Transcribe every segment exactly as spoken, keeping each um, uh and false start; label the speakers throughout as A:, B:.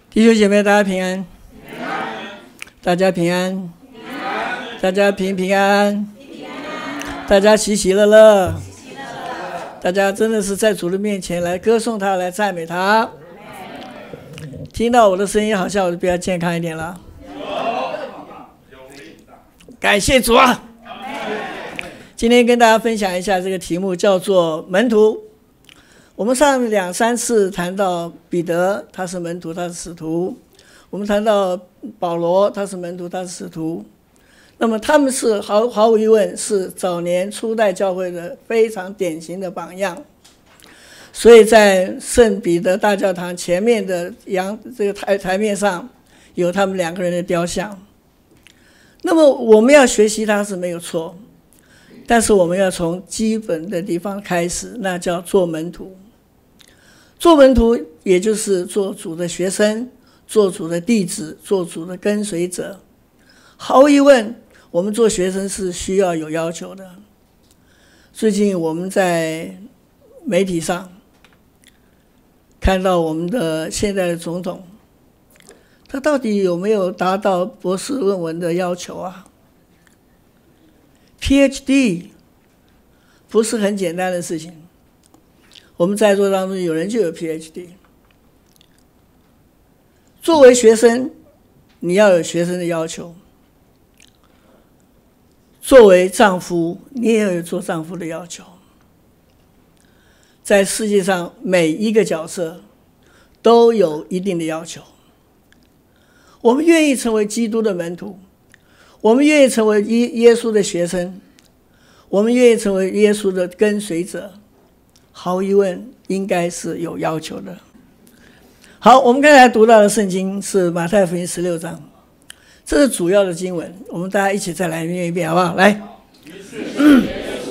A: 弟兄姐妹，大家平安，平安大家平安，平安大家平平安安，平安大家喜喜乐乐，喜喜乐乐大家真的是在主的面前来歌颂他，来赞美他。听到我的声音，好像我就比较健康一点了。感谢主啊！今天跟大家分享一下这个题目，叫做门徒。我们上两三次谈到彼得，他是门徒，他是使徒；我们谈到保罗，他是门徒，他是使徒。那么他们是毫毫无疑问是早年初代教会的非常典型的榜样。所以在圣彼得大教堂前面的阳这个台台面上有他们两个人的雕像。那么我们要学习他是没有错，但是我们要从基本的地方开始，那叫做门徒。做门徒也就是做主的学生，做主的弟子，做主的跟随者。毫无疑问，我们做学生是需要有要求的。最近我们在媒体上看到我们的现在的总统，他到底有没有达到博士论文的要求啊？ P H D 不是很简单的事情。我们在座当中有人就有 P H D。 作为学生，你要有学生的要求；作为丈夫，你也要有做丈夫的要求。在世界上每一个角色都有一定的要求。我们愿意成为基督的门徒，我们愿意成为耶稣的学生，我们愿意成为耶稣的跟随者，毫无疑问应该是有要求的。好，我们刚才读到的圣经是马太福音十六章，这是主要的经文，我们大家一起再来念一遍好不好？来，嗯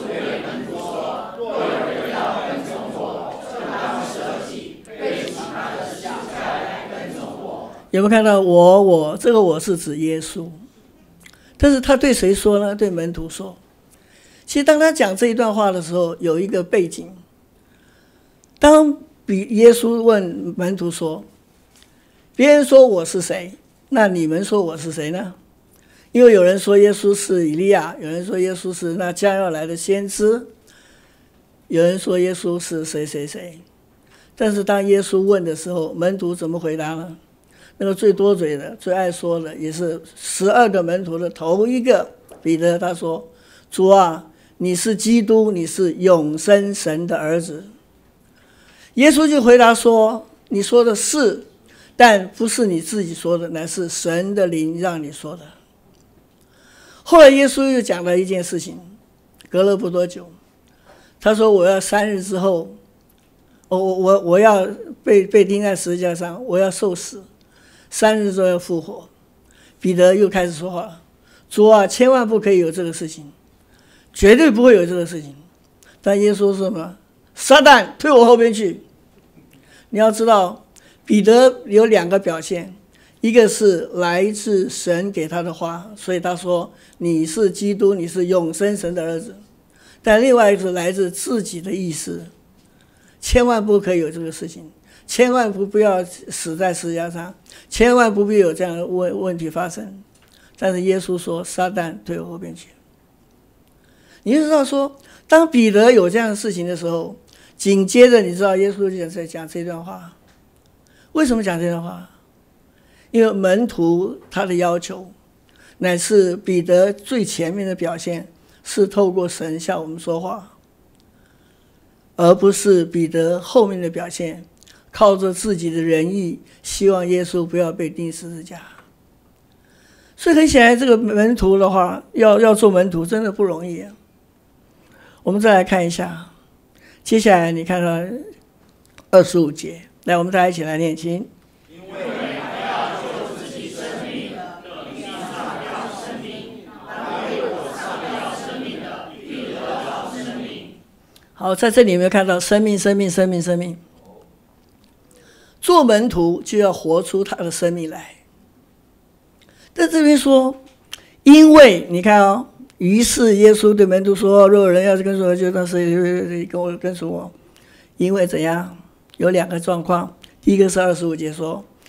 A: 有没有看到我我这个我是指耶稣，但是他对谁说呢？对门徒说。其实当他讲这一段话的时候，有一个背景。当比耶稣问门徒说，别人说我是谁，那你们说我是谁呢？因为有人说耶稣是以利亚，有人说耶稣是那将要来的先知，有人说耶稣是谁谁谁。但是当耶稣问的时候，门徒怎么回答呢？那个最多嘴的，最爱说的，也是十二个门徒的头一个彼得，他说，主啊，你是基督，你是永生神的儿子。耶稣就回答说，你说的是，但不是你自己说的，乃是神的灵让你说的。后来耶稣又讲了一件事情，隔了不多久，他说，我要三日之后，我我我要被被钉在十字架上，我要受死，三日之后要复活。彼得又开始说话了，主啊，千万不可以有这个事情，绝对不会有这个事情。但耶稣说什么？撒旦，退我后边去。你要知道，彼得有两个表现，一个是来自神给他的话，所以他说你是基督，你是永生神的儿子。但另外一个是来自自己的意思，千万不可以有这个事情，千万不不要死在十字架上，千万不必有这样的问问题发生。但是耶稣说，撒旦，退我后边去。你就知道说，当彼得有这样的事情的时候，紧接着你知道耶稣就在讲这段话。为什么讲这段话？因为门徒他的要求乃是彼得最前面的表现，是透过神向我们说话，而不是彼得后面的表现靠着自己的仁义希望耶稣不要被钉十字架。所以很显然这个门徒的话，要要做门徒真的不容易啊。我们再来看一下，接下来你看到二十五节，来，我们大家一起来念经。
B: 因为他要救自己生命，地上要生命，他为我上要生命的，必得到生命。
A: 好，在这里有没有看到生命生命生命生命？做门徒就要活出他的生命来。在这边说，因为你看哦，于是耶稣对门徒说，若有人要是跟随我，就当是跟我跟随我。因为怎样？有两个状况，第一个是二十五节说，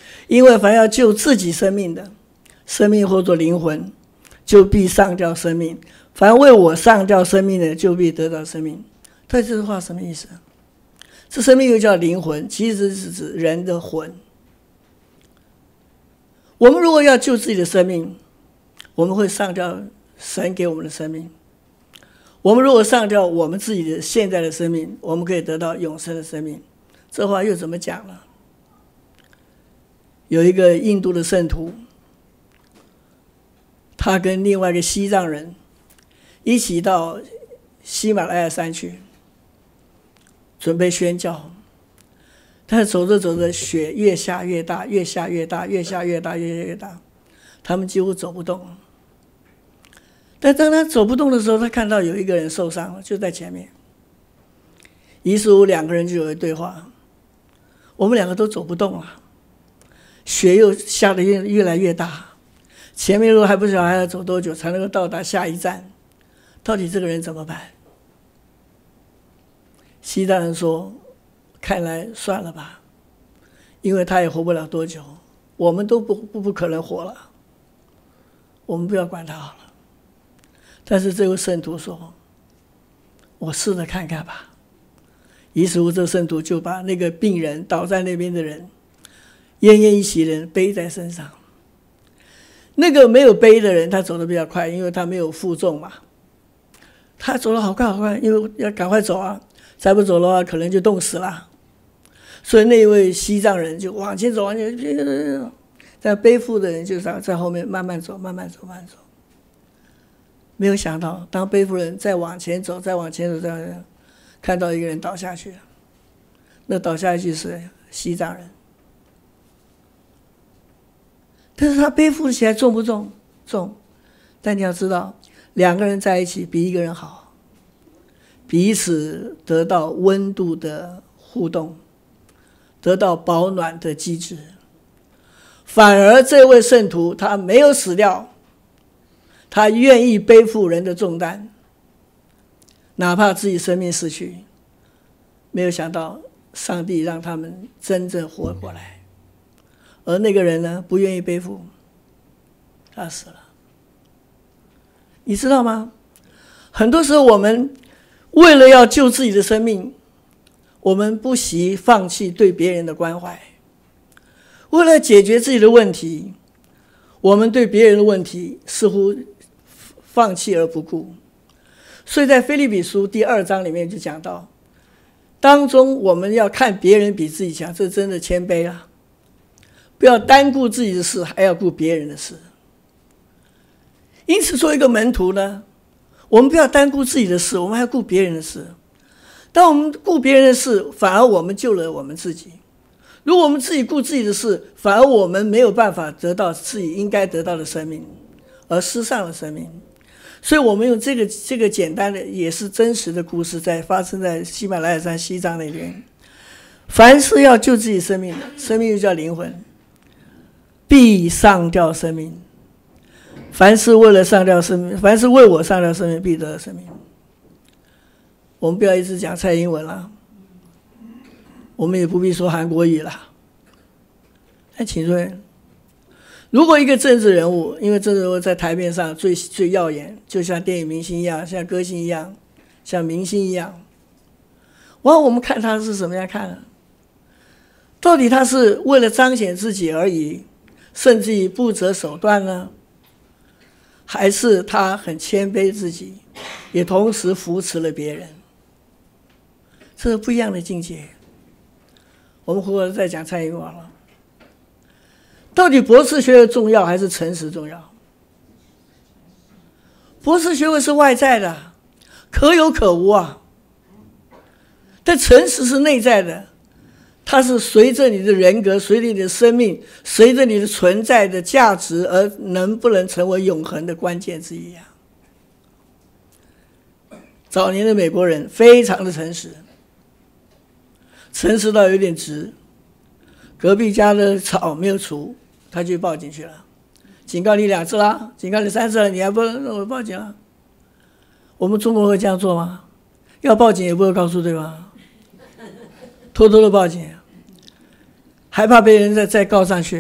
A: 因为凡要救自己生命的，生命或作灵魂，就必上吊生命；凡为我上吊生命的，就必得到生命。他这句话什么意思？这生命又叫灵魂，其实是指人的魂。我们如果要救自己的生命，我们会上吊神给我们的生命。我们如果上吊我们自己的现在的生命，我们可以得到永生的生命。这话又怎么讲呢？有一个印度的圣徒，他跟另外一个西藏人一起到喜马拉雅山去准备宣教，但是走着走着雪越下越大，越下越大，越下越大，越下越大，他们几乎走不动。但当他走不动的时候，他看到有一个人受伤了，就在前面。于是乎两个人就有一对话，我们两个都走不动了，雪又下得越越来越大，前面路还不晓得还要走多久才能够到达下一站，到底这个人怎么办？西藏人说，看来算了吧，因为他也活不了多久，我们都不不不可能活了，我们不要管他好了。但是这位圣徒说，我试着看看吧。于是乎这圣徒就把那个病人倒在那边的人奄奄一息的人背在身上。那个没有背的人他走得比较快，因为他没有负重嘛，他走得好快好快，因为要赶快走啊，再不走的话可能就冻死了。所以那位西藏人就往前走，往前走，在背负的人就在后面慢慢走慢慢走慢慢走。没有想到当背负人再往前走再往前走再往前走，看到一个人倒下去了，那倒下去是西藏人。但是他背负起来重不重？重。但你要知道，两个人在一起比一个人好，彼此得到温度的互动，得到保暖的机制。反而这位圣徒他没有死掉，他愿意背负人的重担，哪怕自己生命逝去。没有想到上帝让他们真正活过来，而那个人呢，不愿意背负，他死了。你知道吗？很多时候我们为了要救自己的生命，我们不惜放弃对别人的关怀。为了解决自己的问题，我们对别人的问题似乎放弃而不顾。所以在腓立比书第二章里面就讲到，当中我们要看别人比自己强，这真的谦卑了。不要单顾自己的事，还要顾别人的事。因此做一个门徒呢，我们不要单顾自己的事，我们还要顾别人的事。当我们顾别人的事，反而我们救了我们自己。如果我们自己顾自己的事，反而我们没有办法得到自己应该得到的生命，而失丧了生命。所以我们用这个这个简单的也是真实的故事，在发生在喜马拉雅山西藏那边。凡是要救自己生命的，生命又叫灵魂，必上吊生命。凡是为了上吊生命，凡是为我上吊生命，必得生命。我们不要一直讲蔡英文了，我们也不必说韩国语了。那请问，如果一个政治人物，因为政治人物在台面上最最耀眼，就像电影明星一样，像歌星一样，像明星一样，哇，我们看他是什么样看呢？到底他是为了彰显自己而已，甚至于不择手段呢？还是他很谦卑自己，也同时扶持了别人？这是不一样的境界。我们回头再讲蔡英文了。到底博士学位重要还是诚实重要？博士学位是外在的，可有可无啊。但诚实是内在的，它是随着你的人格，随着你的生命，随着你的存在的价值而能不能成为永恒的关键之一啊。早年的美国人非常的诚实，诚实到有点直，隔壁家的草没有除，他就报警去了，警告你两次了，警告你三次了，你还不我报警了。我们中国会这样做吗？要报警也不会告诉对方，偷偷的报警。 害怕被人再再告上去。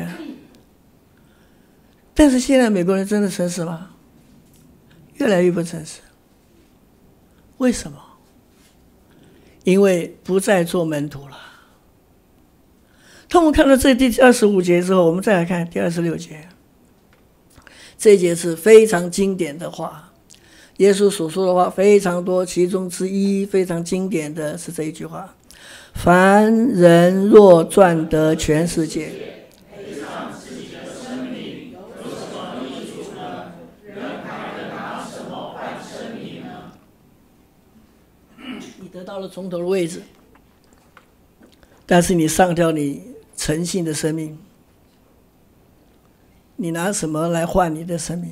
A: 但是现在美国人真的诚实吗？越来越不诚实。为什么？因为不再做门徒了。当我们看到这第二十五节之后，我们再来看第二十六节。这一节是非常经典的话，耶稣所说的话非常多，其中之一非常经典的是这一句话：凡人若赚得全世界，赔上自己的生命，有什么益处呢？人还能拿什么换生命呢？你得到了从头的位置，但是你上掉你诚信的生命，你拿什么来换你的生命？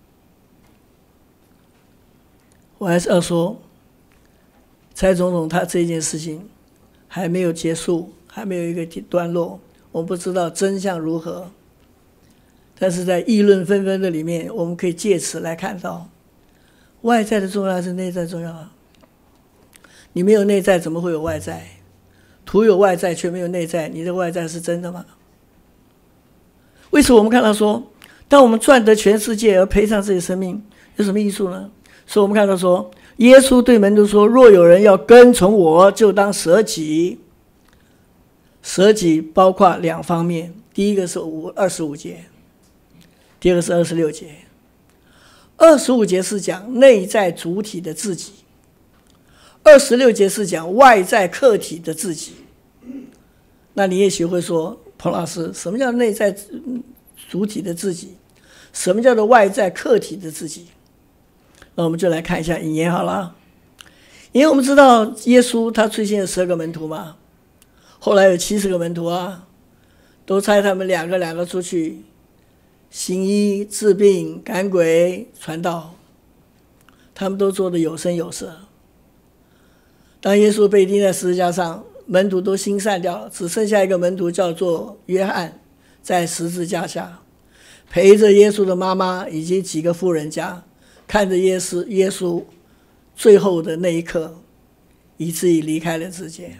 A: 我还是要说，蔡总统他这件事情还没有结束，还没有一个段落，我们不知道真相如何。但是在议论纷纷的里面，我们可以借此来看到，外在的重要还是内在重要啊？你没有内在，怎么会有外在？徒有外在却没有内在，你的外在是真的吗？为此我们看到说，当我们赚得全世界而赔上自己生命，有什么益处呢？所以我们看到说，耶稣对门徒说，若有人要跟从我，就当舍己。舍己包括两方面，第一个是二十五节，第二个是二十六节。二十五节是讲内在主体的自己，二十六节是讲外在客体的自己。那你也许会说，彭老师，什么叫内在主体的自己？什么叫做外在客体的自己？那我们就来看一下引言好了。因为我们知道耶稣他出现了十二个门徒嘛，后来有七十个门徒啊，都差他们两个两个出去行医治病赶鬼传道，他们都做得有声有色。当耶稣被钉在十字架上，门徒都心散掉了，只剩下一个门徒叫做约翰，在十字架下陪着耶稣的妈妈以及几个妇人家，看着耶稣耶稣最后的那一刻，以至于离开了世界。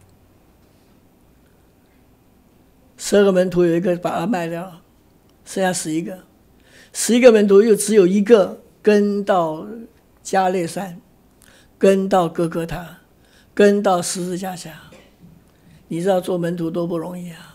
A: 十二个门徒有一个把他卖掉了，剩下十一个，十一个门徒又只有一个跟到加略山，跟到哥哥他，跟到十字架下。你知道做门徒多不容易啊！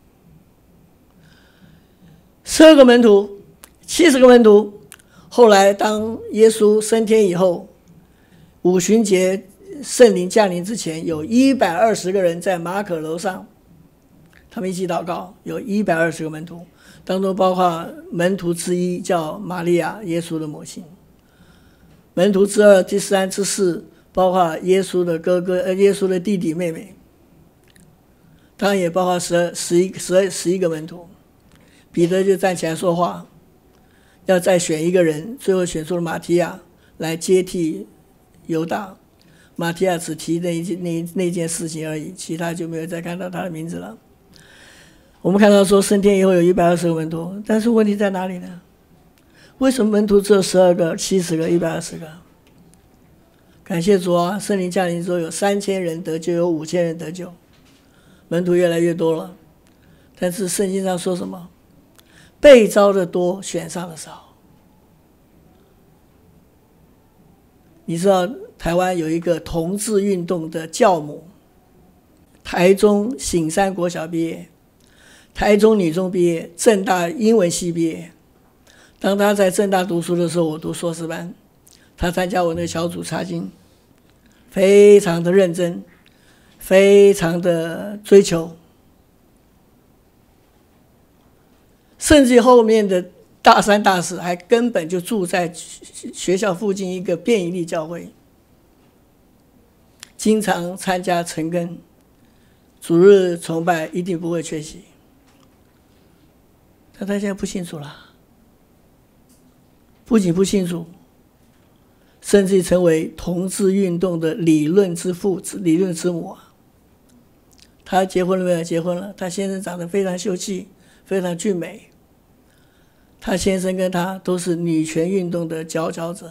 A: 十二个门徒，七十个门徒，后来当耶稣升天以后，五旬节圣灵降临之前，有一百二十个人在马可楼上，他们一起祷告，有一百二十个门徒，当中包括门徒之一叫玛利亚，耶稣的母亲；门徒之二、第三、之四，包括耶稣的哥哥、呃，耶稣的弟弟妹妹。当然也包括十十一十十一个门徒。彼得就站起来说话，要再选一个人，最后选出了马提亚来接替犹大。马提亚只提那一那那件事情而已，其他就没有再看到他的名字了。我们看到说升天以后有一百二十个门徒，但是问题在哪里呢？为什么门徒只有十二个、七十个、一百二十个？感谢主啊！圣灵降临之后，有三千人得救，有五千人得救。门徒越来越多了，但是圣经上说什么？被招的多，选上的少。你知道台湾有一个同志运动的教母，台中醒山国小毕业，台中女中毕业，政大英文系毕业。当她在政大读书的时候，我读硕士班，她参加我那个小组查经，非常的认真，非常的追求，甚至后面的大三大四还根本就住在学校附近一个便以利教会，经常参加晨更，主日崇拜一定不会缺席。但他现在不信主了，不仅不信主，甚至成为同志运动的理论之父、理论之母啊！他结婚了没有？结婚了。他先生长得非常秀气，非常俊美。他先生跟他都是女权运动的佼佼者。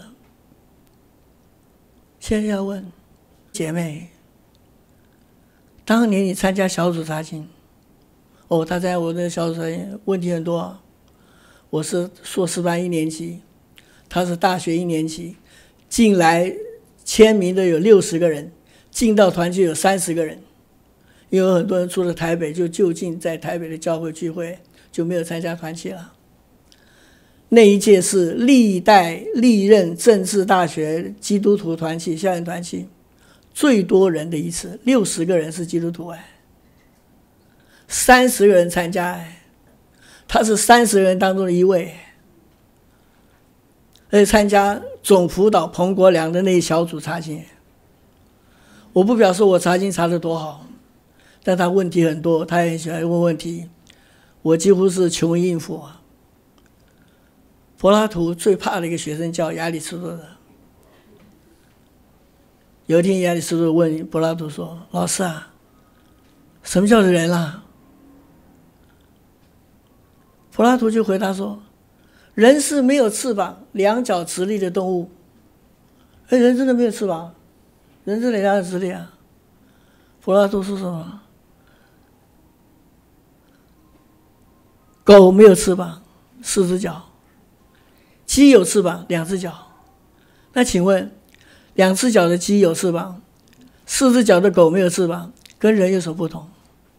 A: 现在要问姐妹，当年你参加小组查经， 哦，他在我的小组团问题很多啊。我是硕士班一年级，他是大学一年级，进来签名的有六十个人，进到团契有三十个人。因为很多人住在台北，就就近在台北的教会聚会，就没有参加团契了。那一届是历代历任政治大学基督徒团契校园团契最多人的一次，六十个人是基督徒哎，三十个人参加哎，他是三十人当中的一位，而且参加总辅导彭国良的那一小组查经。我不表示我查经查得多好，但他问题很多，他也很喜欢问问题，我几乎是穷应付啊。柏拉图最怕的一个学生叫亚里士多德。有一天亚里士多德问柏拉图说：“老师啊，什么叫人啊？”柏拉图就回答说：“人是没有翅膀、两脚直立的动物。”哎，人真的没有翅膀，人真的两脚直立啊？柏拉图说什么？狗没有翅膀，四只脚；鸡有翅膀，两只脚。那请问，两只脚的鸡有翅膀，四只脚的狗没有翅膀，跟人有什么不同？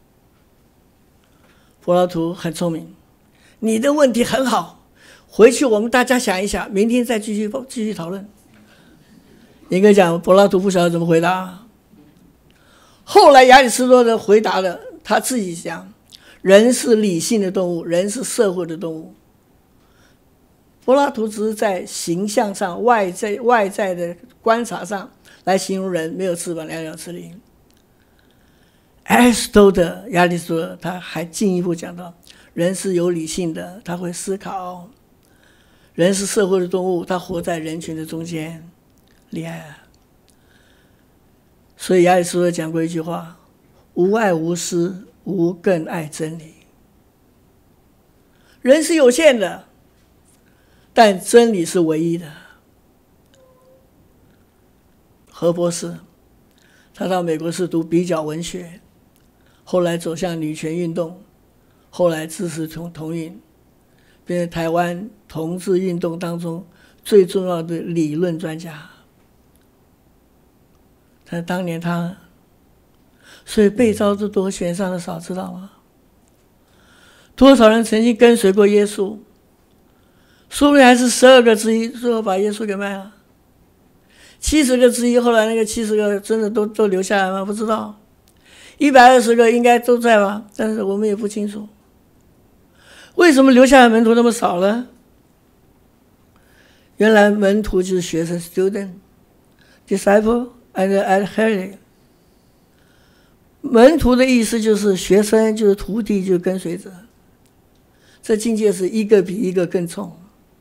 A: 柏拉图很聪明，你的问题很好，回去我们大家想一想，明天再继续继续讨论。应该讲，柏拉图不晓得怎么回答。后来亚里士多德回答了，他自己讲，人是理性的动物，人是社会的动物。柏拉图只是在形象上、外在外在的观察上来形容人没有翅膀、两脚直立。亚里士多德、亚里士多德他还进一步讲到，人是有理性的，他会思考；人是社会的动物，他活在人群的中间。厉害啊！所以亚里士多德讲过一句话：无爱无私，无更爱真理。人是有限的，但真理是唯一的。何博士，他到美国是读比较文学，后来走向女权运动，后来支持同同运，变成台湾同志运动当中最重要的理论专家。但当年他，所以被招之多，选上的少，知道吗？多少人曾经跟随过耶稣，说不定还是十二个之一，最后把耶稣给卖了。七十个之一，后来那个七十个真的都都留下来吗？不知道。一百二十个应该都在吧，但是我们也不清楚。为什么留下来门徒那么少呢？原来门徒就是学生 student、disciple and adherent。门徒的意思就是学生，就是徒弟，就是跟随者。这境界是一个比一个更重。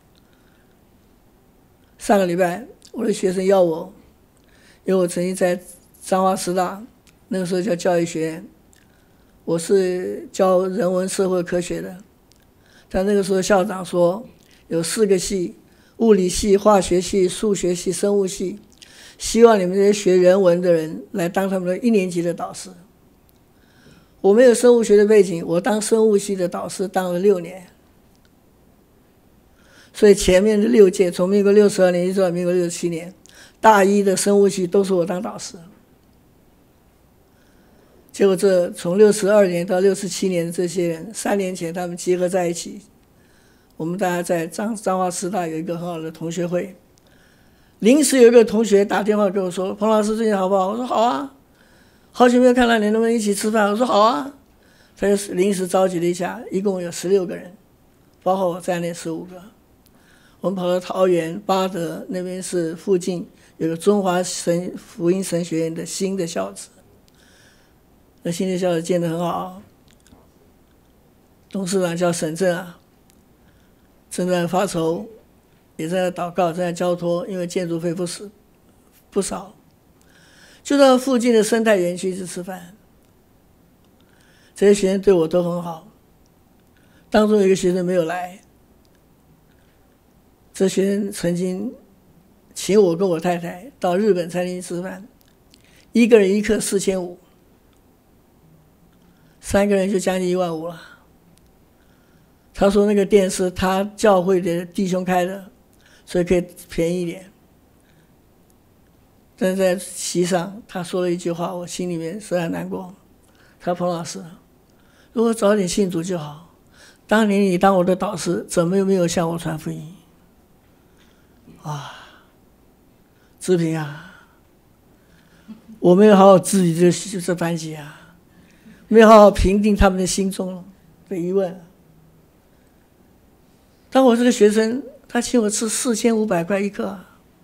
A: 上个礼拜，我的学生要我，因为我曾经在彰化师大，那个时候叫教育学院，我是教人文社会科学的。但那个时候校长说，有四个系：物理系、化学系、数学系、生物系，希望你们这些学人文的人来当他们的一年级的导师。我没有生物学的背景，我当生物系的导师当了六年，所以前面的六届，从民国六十二年一直到民国六十七年，大一的生物系都是我当导师。结果这从六十二年到六十七年的这些人，三年前他们结合在一起，我们大家在彰彰化师大有一个很好的同学会。临时有一个同学打电话跟我说：“彭老师最近好不好？”我说：“好啊。”好久没有看到你，能不能一起吃饭？我说好啊。他就临时召集了一下，一共有十六个人，包括我在内十五个。我们跑到桃园八德那边，是附近有个中华神福音神学院的新的校址。那新的校址建得很好，董事长叫沈正啊，正在发愁，也在祷告，正在交托，因为建筑费不少不少。就到附近的生态园区去吃饭，这些学生对我都很好。当中有一个学生没有来，这学生曾经请我跟我太太到日本餐厅吃饭，一个人一客四千五， 三个人就将近一万五了。他说那个店是他教会的弟兄开的，所以可以便宜一点。但是在席上他说了一句话，我心里面实在难过。他说彭老师，如果早点信主就好，当年你当我的导师，怎么又没有向我传福音？啊，志平啊，我没有好好治理这这班级啊，没有好好平定他们的心中的疑问。当我这个学生，他请我吃四千五百块一课，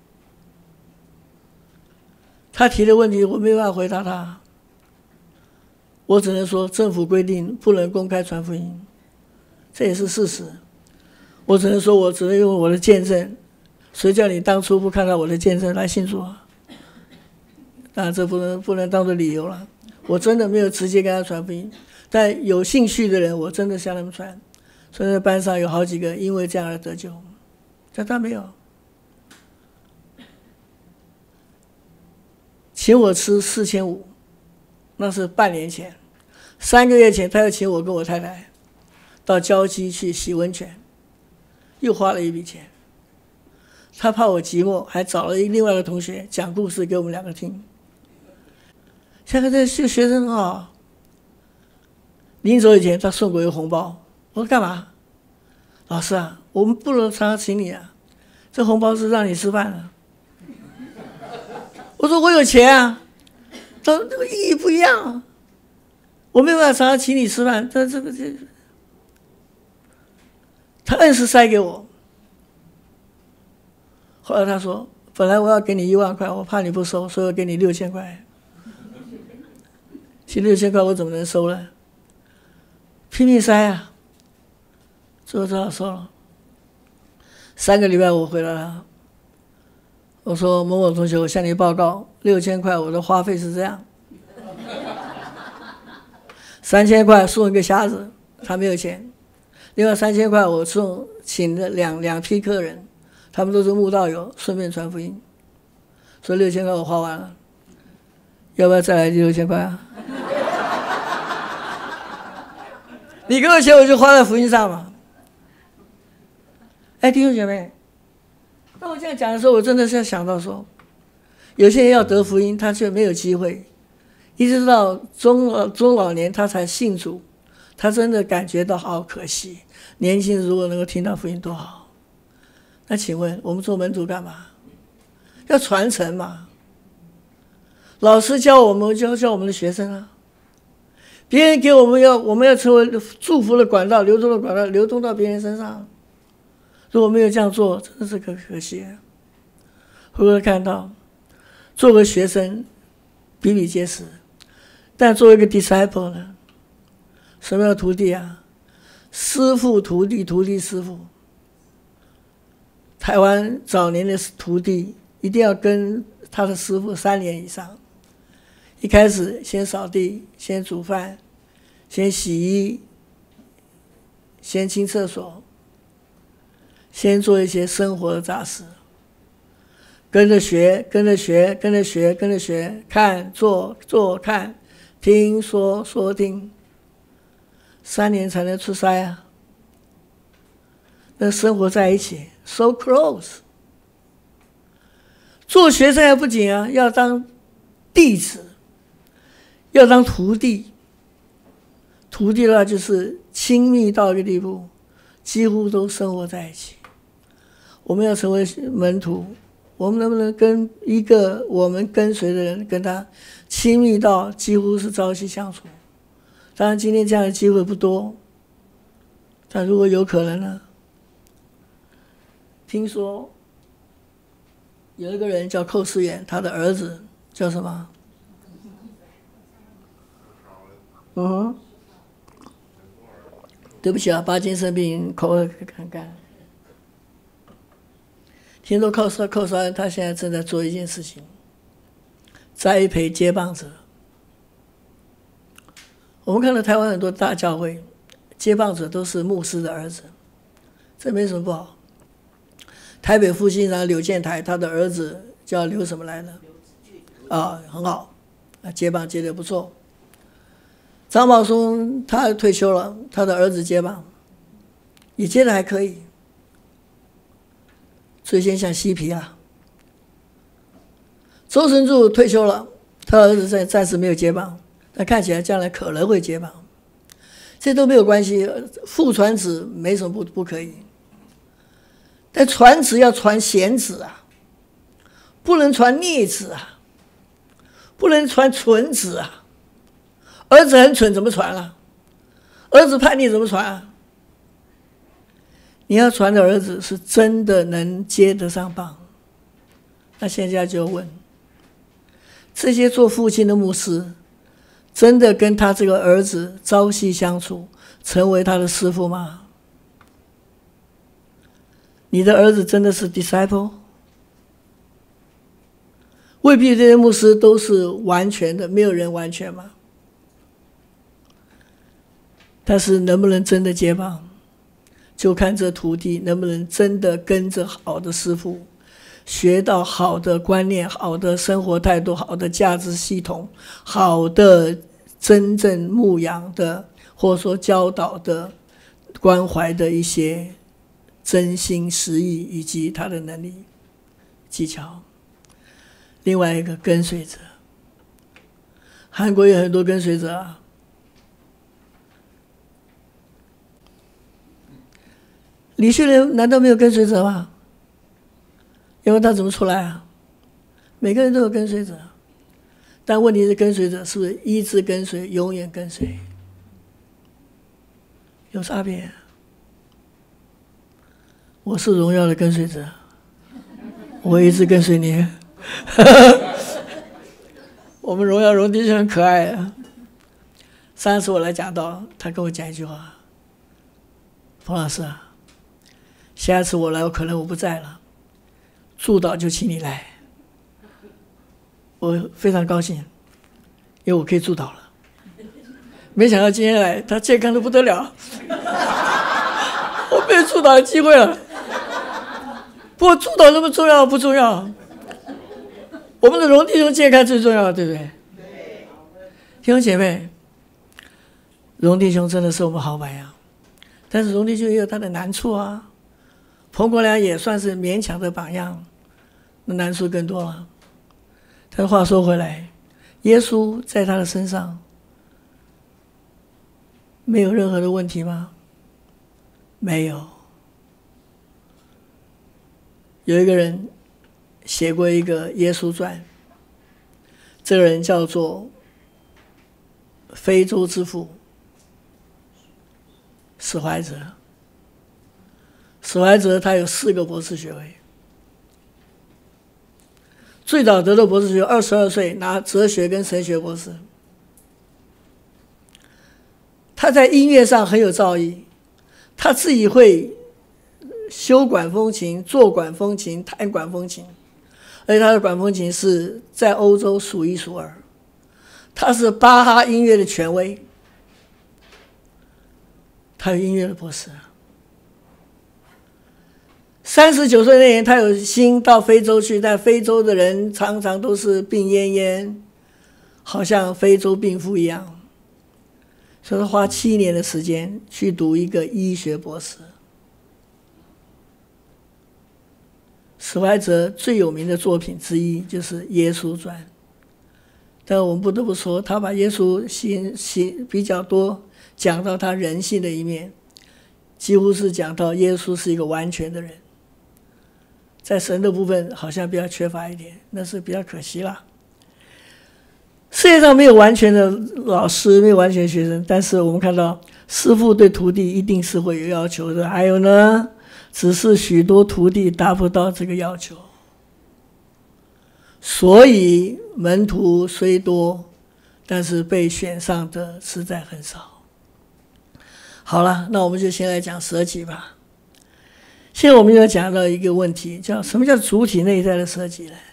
A: 他提的问题我没办法回答他，我只能说政府规定不能公开传福音，这也是事实。我只能说我只能用我的见证，谁叫你当初不看到我的见证来信主啊？当然这不能不能当做理由了。我真的没有直接跟他传福音，但有兴趣的人我真的向他们传。所以在班上有好几个因为这样而得救，但他没有。请我吃四千五，那是半年前。三个月前，他又请我跟我太太到礁溪去洗温泉，又花了一笔钱。他怕我寂寞，还找了另外一个同学讲故事给我们两个听。现在这个学生很好，临走以前他送我一个红包。我说干嘛？老师啊，我们不能常常请你啊，这红包是让你吃饭的。我说我有钱啊，他说这个意义不一样啊，我没有办法常常请你吃饭，但这个这，他硬是塞给我。后来他说，本来我要给你一万块，我怕你不收，所以我给你六千块。其实六千块我怎么能收呢？拼命塞啊！最后只好收了。三个礼拜我回来了，我说某某同学，我向你报告，六千块我的花费是这样，三千块送一个瞎子，他没有钱，另外三千块我送请了两两批客人，他们都是慕道友，顺便传福音，所以六千块我花完了，要不要再来六千块啊？你给我钱我就花在福音上嘛。哎，弟兄姐妹，那我这样讲的时候，我真的是要想到说，有些人要得福音，他却没有机会，一直到中老中老年他才信主，他真的感觉到好可惜。年轻人如果能够听到福音多好。那请问我们做门徒干嘛？要传承嘛。老师教我们，就教我们的学生啊。别人给我们要，我们要成为祝福的管道，流通的管道，流通到别人身上。如果没有这样做，真的是可可惜。回头看到，做个学生比比皆是，但作为一个 disciple 呢？什么叫徒弟啊？师父、徒弟、徒弟、师父。台湾早年的徒弟一定要跟他的师父三年以上。一开始先扫地，先煮饭，先洗衣，先清厕所。先做一些生活的杂事，跟着学，跟着学，跟着学，跟着学，看做做看，听说说听，三年才能出差啊！那生活在一起 ，so close。做学生还不仅啊，要当弟子，要当徒弟。徒弟的话就是亲密到一个地步，几乎都生活在一起。我们要成为门徒，我们能不能跟一个我们跟随的人，跟他亲密到几乎是朝夕相处？当然，今天这样的机会不多，但如果有可能呢？听说有一个人叫寇思远，他的儿子叫什么？嗯哼，对不起啊，巴金森病，口耳干干。听说寇少寇少恩他现在正在做一件事情，栽培接棒者。我们看到台湾很多大教会，接棒者都是牧师的儿子，这没什么不好。台北复兴堂柳建台，他的儿子叫刘什么来的？啊，很好，啊，接棒接得不错。 张茂松他退休了，他的儿子接棒，也接的还可以。最先像嬉皮啊。周神柱退休了，他儿子暂暂时没有接棒，但看起来将来可能会接棒，这都没有关系。父传子没什么不不可以，但传子要传贤子啊，不能传逆子啊，不能传蠢子啊。儿子很蠢怎么传啊？儿子叛逆怎么传啊？你要传的儿子是真的能接得上棒。那现在就问，这些做父亲的牧师真的跟他这个儿子朝夕相处，成为他的师傅吗？你的儿子真的是 disciple？ 未必这些牧师都是完全的，没有人完全嘛。但是能不能真的接棒，就看这徒弟能不能真的跟着好的师傅，学到好的观念、好的生活态度、好的价值系统、好的真正牧养的或者说教导的关怀的一些真心实意以及他的能力技巧。另外一个跟随者，韩国有很多跟随者啊。李旭莲难道没有跟随者吗？因为他怎么出来啊？每个人都有跟随者，但问题是跟随者是不是一直跟随，永远跟随？有差别。我是荣耀的跟随者，我一直跟随你。我们荣耀荣弟兄很可爱啊。上次我来讲到，他跟我讲一句话：“冯老师啊。下一次我来，我可能我不在了，祝祷就请你来。”我非常高兴，因为我可以祝祷了。没想到今天来，他健康的不得了，我没有祝祷的机会了。不过祝祷那么重要不重要？我们的荣弟兄健康最重要，对不对？弟兄姐妹，荣弟兄真的是我们好榜样，但是荣弟兄也有他的难处啊。彭国良也算是勉强的榜样，那难处更多了。但话说回来，耶稣在他的身上没有任何的问题吗？没有。有一个人写过一个耶稣传，这个人叫做非洲之父史怀哲。史怀哲他有四个博士学位，最早得的博士学位，二十二岁拿哲学跟神学博士。他在音乐上很有造诣，他自己会修管风琴、做管风琴、弹管风琴，而且他的管风琴是在欧洲数一数二。他是巴哈音乐的权威，他有音乐的博士。三十九岁那年，他有心到非洲去，但非洲的人常常都是病恹恹，好像非洲病夫一样，所以他花七年的时间去读一个医学博士。史怀哲最有名的作品之一就是《耶稣传》，但我们不得不说，他把耶稣行行比较多讲到他人性的一面，几乎是讲到耶稣是一个完全的人。在神的部分好像比较缺乏一点，那是比较可惜啦。世界上没有完全的老师，没有完全的学生，但是我们看到师父对徒弟一定是会有要求的。还有呢，只是许多徒弟达不到这个要求，所以门徒虽多，但是被选上的实在很少。好了，那我们就先来讲舍己吧。现在我们要讲到一个问题，叫什么叫主体内在的舍己呢？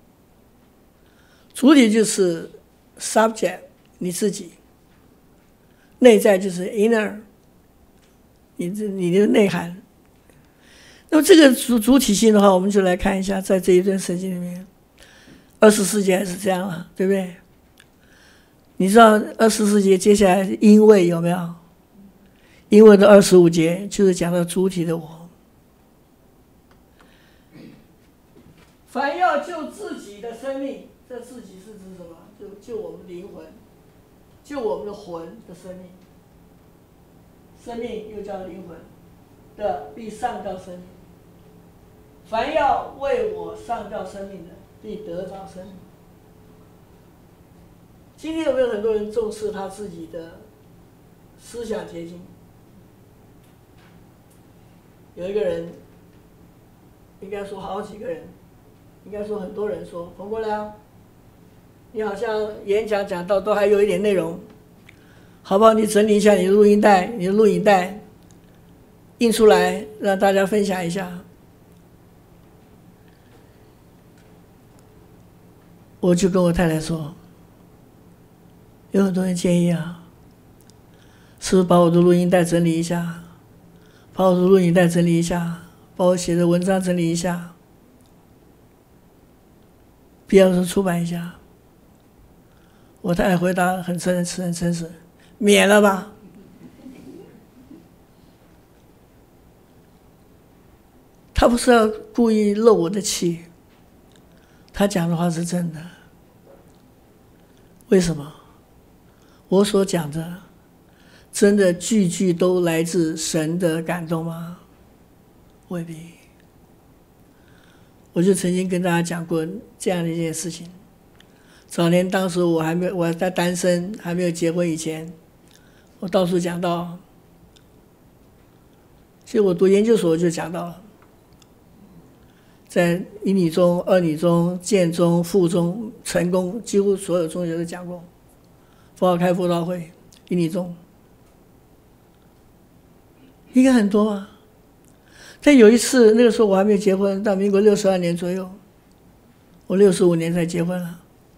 A: 主体就是 subject 你自己，内在就是 inner 你你的内涵。那么这个主主体性的话，我们就来看一下，在这一段圣经里面，二十世纪还是这样了，对不对？ 你知道二十四节接下来因为有没有？因为的二十五节就是讲到主体的我。凡要救自己的生命，这自己是指什么？就救我们灵魂，救我们的魂的生命。生命又叫灵魂的，必上吊生命。凡要为我上吊生命的，必得着生命。今天有没有很多人重视他自己的思想结晶？有一个人，应该说好几个人，应该说很多人说，冯国良，你好像演讲讲到都还有一点内容，好不好？你整理一下你的录音带、你的录影带，印出来让大家分享一下。我就跟我太太说，有很多人建议啊，是不是把我的录音带整理一下，把我的录影带整理一下，把我写的文章整理一下，必要时出版一下。我太太回答很诚实、很诚实，免了吧。他不是要故意漏我的气，他讲的话是真的。为什么？我所讲的真的句句都来自神的感动吗？未必。我就曾经跟大家讲过这样的一件事情。早年当时我还没有我还在单身，还没有结婚以前，我到处讲到，其实我读研究所就讲到了，在一女中、二女中、建中、附中、成功，几乎所有中学都讲过。佛教开布道会，一女中，应该很多啊。但有一次，那个时候我还没有结婚，到民国六十二年左右，我六十五年才结婚了。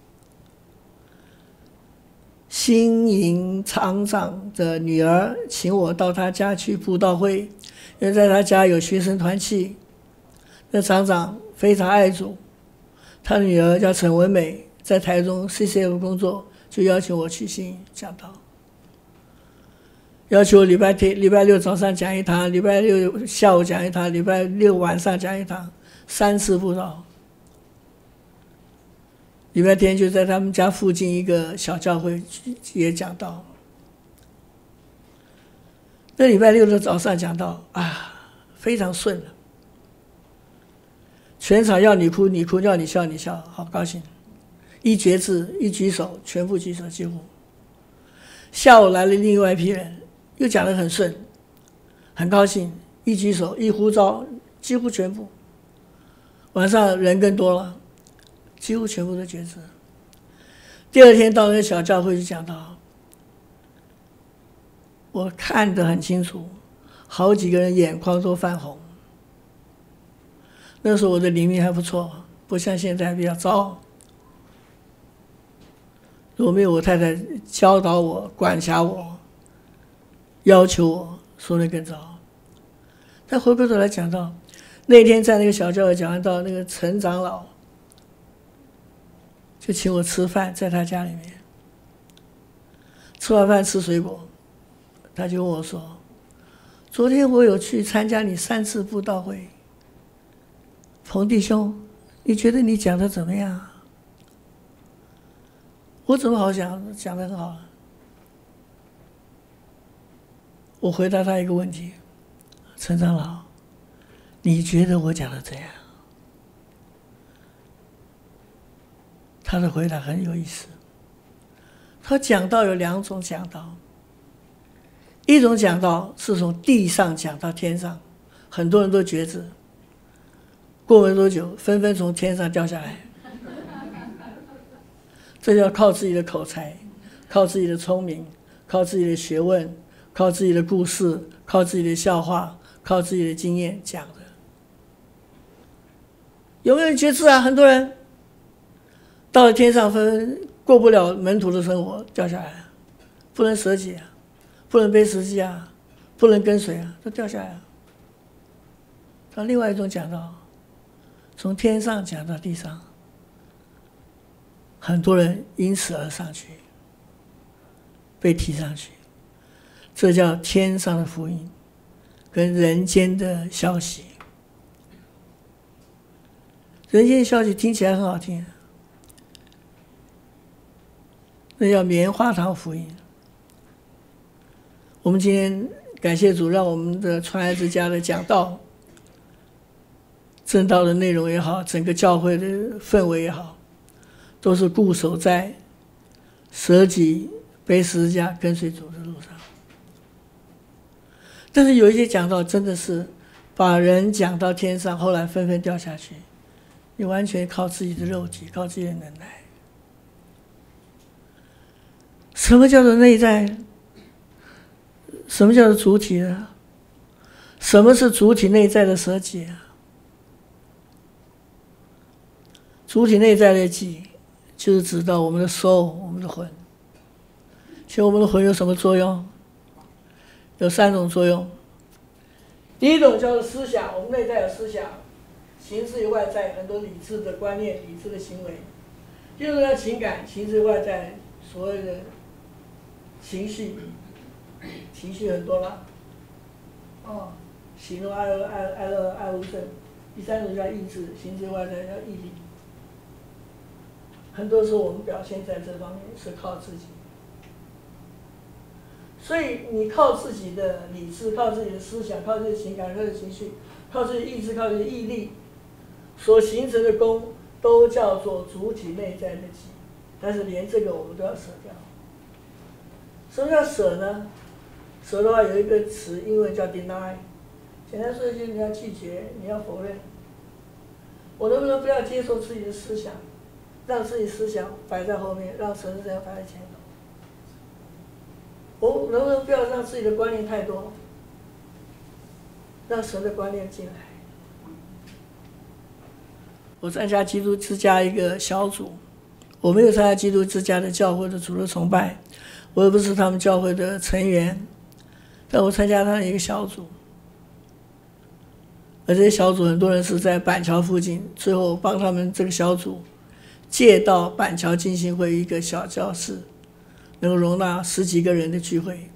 A: 新营厂长的女儿请我到他家去布道会，因为在他家有学生团契。那厂长非常爱主，他的女儿叫陈文美，在台中 C C F 工作，就邀请我去新营讲道，要求礼拜天、礼拜六早上讲一堂，礼拜六下午讲一堂，礼拜六晚上讲一堂，三次布道。礼拜天就在他们家附近一个小教会也讲道。那礼拜六的早上讲道啊，非常顺了。全场要你哭你哭，要你笑你笑，好高兴。一决志一举手，全部举手几乎。下午来了另外一批人，又讲得很顺，很高兴，一举手一呼召，几乎全部。晚上人更多了，几乎全部都决志。第二天到那个小教会就讲到，我看得很清楚，好几个人眼眶都泛红。那时候我的灵命还不错，不像现在比较糟。如果没有我太太教导我、管辖我、要求我，说得更糟。但回过头来讲到，那天在那个小教会讲完到，那个陈长老就请我吃饭，在他家里面。吃完饭吃水果，他就问我说：“昨天我有去参加你三次布道会，冯弟兄，你觉得你讲的怎么样？”我怎么好讲？讲得很好。我回答他一个问题：陈长老，你觉得我讲的怎样？他的回答很有意思。他讲道有两种讲道，一种讲道是从地上讲到天上，很多人都觉知，过没多久纷纷从天上掉下来。这要靠自己的口才，靠自己的聪明，靠自己的学问，靠自己的故事，靠自己的笑话，靠自己的经验讲的。有没有人觉知啊？很多人到了天上分过不了门徒的生活，掉下来了，不能舍己啊，不能背十字架啊，不能跟随啊，都掉下来了。到另外一种讲到，从天上讲到地上，很多人因此而上去。 被提上去，这叫天上的福音跟人间的消息。人间的消息听起来很好听，那叫棉花糖福音。我们今天感谢主，让我们的传爱之家的讲道、正道的内容也好，整个教会的氛围也好，都是固守在舍己背十字架跟随主的路上。但是有一些讲道真的是把人讲到天上，后来纷纷掉下去，你完全靠自己的肉体，靠自己的能耐。什么叫做内在？什么叫做主体呢？什么是主体内在的舍己啊？主体内在的己，就是指到我们的 soul， 我们的魂。其实我们的魂有什么作用？有三种作用。第一种叫做思想，我们内在有思想，形式于外在，很多理智的观念、理智的行为。第二种叫情感，形式于外在，所谓的情绪，情绪很多了，哦，喜怒哀乐、爱爱乐、爱恶症。第三种叫意志，形式于外在叫毅力。很多时候我们表现在这方面是靠自己。所以你靠自己的理智，靠自己的思想，靠自己的情感，靠自己的情绪，靠自己的意志，靠自己的毅力所形成的功，都叫做主体内在的己。但是连这个我们都要舍掉。什么叫舍呢？舍的话有一个词，英文叫 deny， 简单说就是你要拒绝，你要否认。我能不能不要接受自己的思想，让自己思想摆在后面，让神的思想摆在前头？我能不能不要让自己的观念太多，让神的观念进来？我参加基督之家一个小组，我没有参加基督之家的教会的主日崇拜，我也不是他们教会的成员，但我参加他的一个小组。而这些小组很多人是在板桥附近，最后帮他们这个小组借到板桥浸信会一个小教室，能够容纳十几个人的聚会。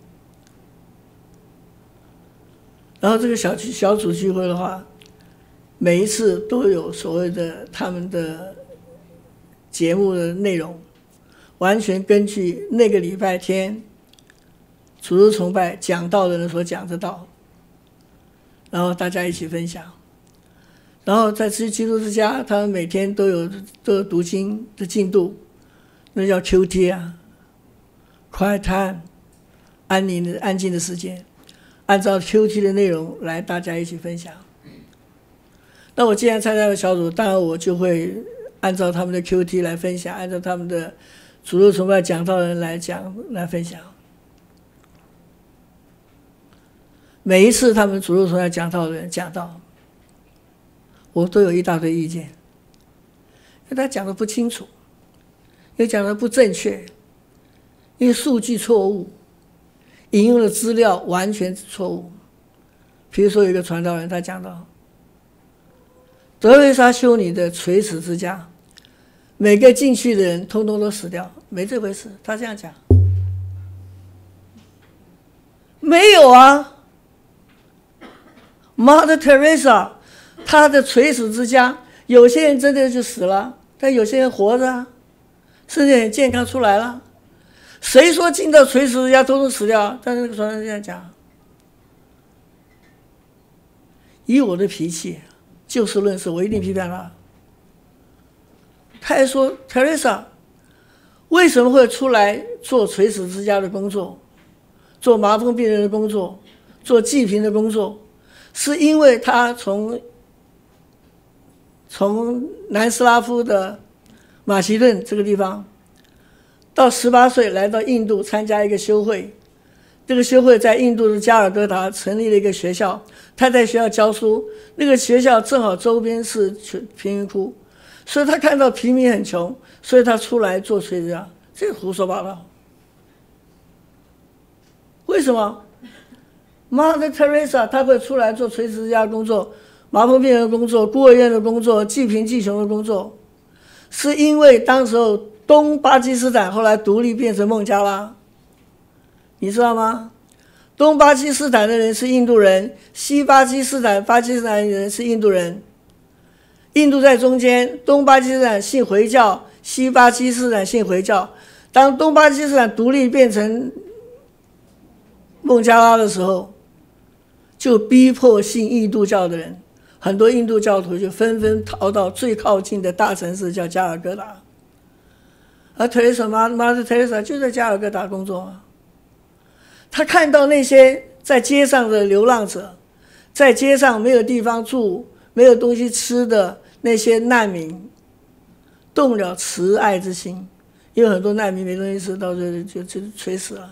A: 然后这个小小组聚会的话，每一次都有所谓的他们的节目的内容，完全根据那个礼拜天主日崇拜讲道的人所讲的道，然后大家一起分享。然后在基督之家，他们每天都有都有读经的进度，那叫 Q T 啊。Quiet time， 安宁的安静的时间，按照 Q T 的内容来，大家一起分享。那我既然参加了小组，当然我就会按照他们的 Q T 来分享，按照他们的主日崇拜讲道的人来讲来分享。每一次他们主日崇拜讲道的人讲道，我都有一大堆意见，因为他讲的不清楚，因为讲的不正确。因为数据错误，引用的资料完全错误。比如说有一个传道人，他讲到德瑞莎修女的垂死之家，每个进去的人通通都死掉，没这回事。他这样讲，没有啊。Mother Teresa， 她的垂死之家，有些人真的就死了，但有些人活着啊，甚至很健康出来了。谁说进到垂死之家都是死掉？但是那个传道人这样讲。以我的脾气，就事论事，我一定批判他。他还说 Teresa 为什么会出来做垂死之家的工作，做麻风病人的工作，做济贫的工作，是因为他从从南斯拉夫的马其顿这个地方到十八岁来到印度参加一个修会，这个修会在印度的加尔各答成立了一个学校，他在学校教书，那个学校正好周边是贫民窟，所以他看到平民很穷，所以他出来做垂死之家，这个胡说八道。为什么 Mother Teresa 他会出来做垂死之家工作，麻风病人的工作，孤儿院的工作，济贫济穷的工作？是因为当时候东巴基斯坦后来独立变成孟加拉， 你知道吗？东巴基斯坦的人是印度人，西巴基斯坦巴基斯坦人是印度人，印度在中间，东巴基斯坦信回教，西巴基斯坦信回教。当东巴基斯坦独立变成孟加拉的时候，就逼迫信印度教的人，很多印度教徒就纷纷逃到最靠近的大城市，叫加尔各答。而特蕾莎妈妈的特蕾莎就在加尔各答工作啊。他看到那些在街上的流浪者，在街上没有地方住、没有东西吃的那些难民，动了慈爱之心，因为很多难民没东西吃，到最后就就垂死了。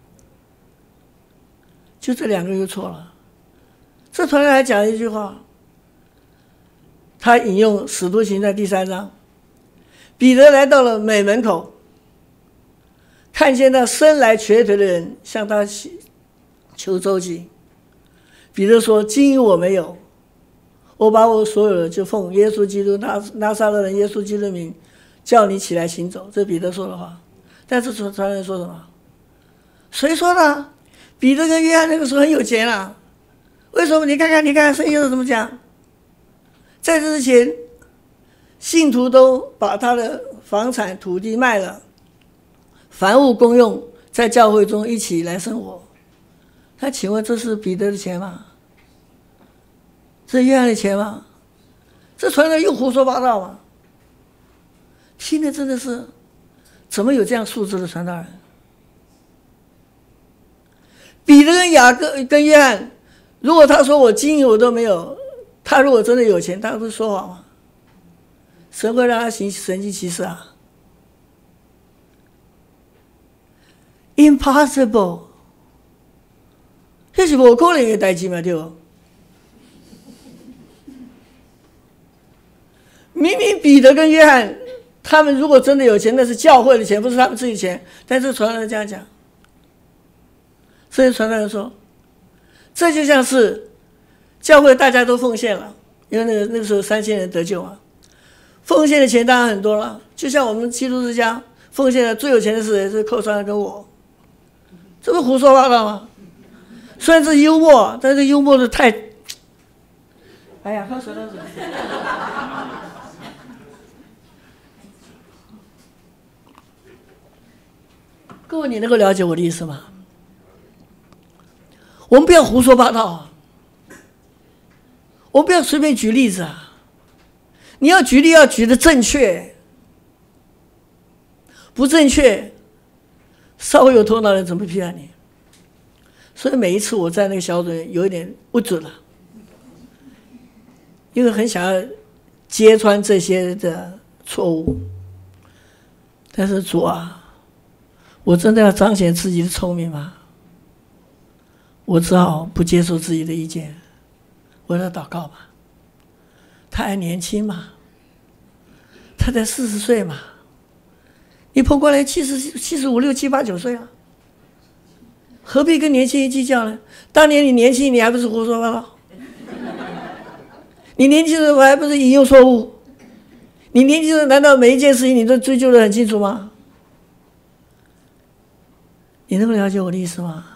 A: 就这两个就错了。这团还讲了一句话，他引用《使徒行传》第三章，彼得来到了美门口，看见那生来瘸腿的人向他求周济。彼得说：“今日我没有，我把我所有的就奉耶稣基督拿拿撒勒人耶稣基督的名，叫你起来行走。”这是彼得说的话。但是传人说什么？谁说的？彼得跟约翰那个时候很有钱啊。为什么？你看看，你看看圣经怎么讲？在这之前，信徒都把他的房产、土地卖了，凡物公用，在教会中一起来生活。那请问这是彼得的钱吗？这是约翰的钱吗？这传人又胡说八道吗？听的真的是，怎么有这样素质的传道人？彼得跟雅各跟约翰，如果他说我金银我都没有，他如果真的有钱，他不是说谎吗？神会让他行神迹奇事啊 ？Impossible， 这是不可能的代志嘛，对不？明明彼得跟约翰，他们如果真的有钱，那是教会的钱，不是他们自己钱。但是传道人这样讲，所以传道人说，这就像是教会大家都奉献了，因为那个那个时候三千人得救嘛，奉献的钱当然很多了。就像我们基督之家奉献的最有钱的是谁？是寇传人跟我，这不是胡说八道吗？虽然是幽默，但是幽默的太……哎呀，喝水喝水。各位，你能够了解我的意思吗？我们不要胡说八道啊，我们不要随便举例子啊。你要举例要举的正确，不正确，稍微有头脑的人怎么批判你？所以每一次我在那个小组里有一点不准了，因为很想要揭穿这些的错误，但是主啊，我真的要彰显自己的聪明吗？我只好不接受自己的意见，我要祷告吧。他还年轻嘛，他才四十岁嘛，你碰过来七十七十五六七八九岁啊，何必跟年轻人计较呢？当年你年轻，你还不是胡说八道？你年轻的时候还不是引用错误？你年轻的时候难道每一件事情你都追究得很清楚吗？你能够了解我的意思吗？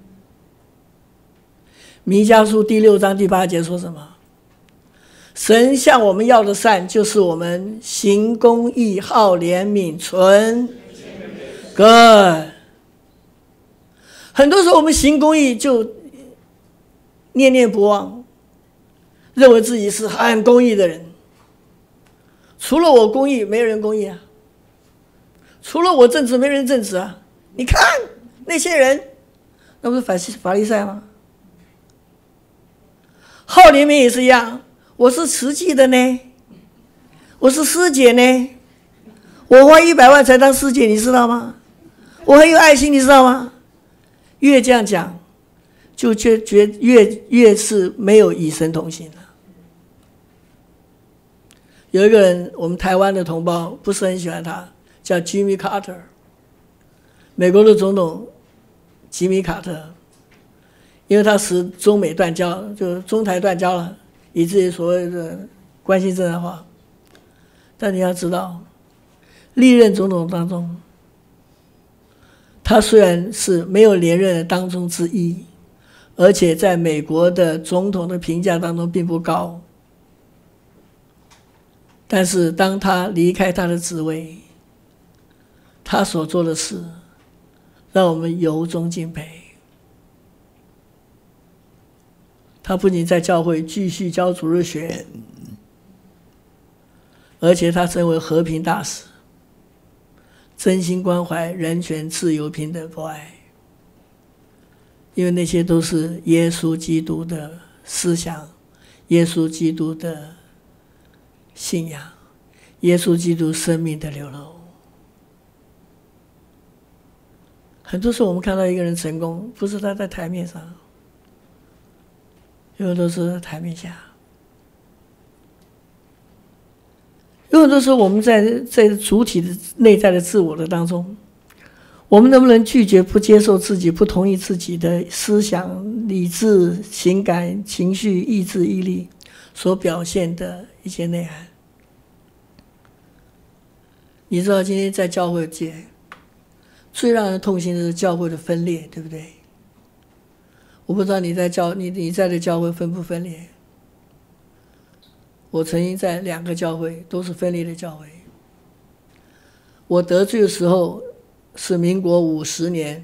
A: 弥迦书第六章第八节说什么？神向我们要的善，就是我们行公义、好怜悯、存 good。很多时候我们行公义就念念不忘，认为自己是很公义的人。除了我公义，没有人公义啊；除了我正直，没人正直啊。你看那些人，那不是法法利赛吗？好怜悯也是一样，我是慈济的呢，我是师姐呢，我花一百万才当师姐，你知道吗？我很有爱心，你知道吗？越这样讲，就觉觉越越是没有与神同行了。有一个人，我们台湾的同胞不是很喜欢他，叫 Jimmy Carter， 美国的总统吉米卡特。因为他使中美断交，就中台断交了，以至于所谓的关系正常化。但你要知道，历任总统当中， 他虽然是没有连任的当中之一，而且在美国的总统的评价当中并不高，但是当他离开他的职位，他所做的事让我们由衷敬佩。他不仅在教会继续教主日学，而且他成为和平大使，真心关怀人权、自由、平等、博爱，因为那些都是耶稣基督的思想，耶稣基督的信仰，耶稣基督生命的流露。很多时候我们看到一个人成功，不是他在台面上，有很多是在台面下。有很多时候我们在在主体的内在的自我的当中，我们能不能拒绝不接受自己，不同意自己的思想、理智、情感、情绪、意志、毅力所表现的一些内涵？你知道今天在教会界最让人痛心的是教会的分裂，对不对？我不知道你在教你你在的教会分不分裂？我曾经在两个教会都是分裂的教会。我得罪的时候是民国五十年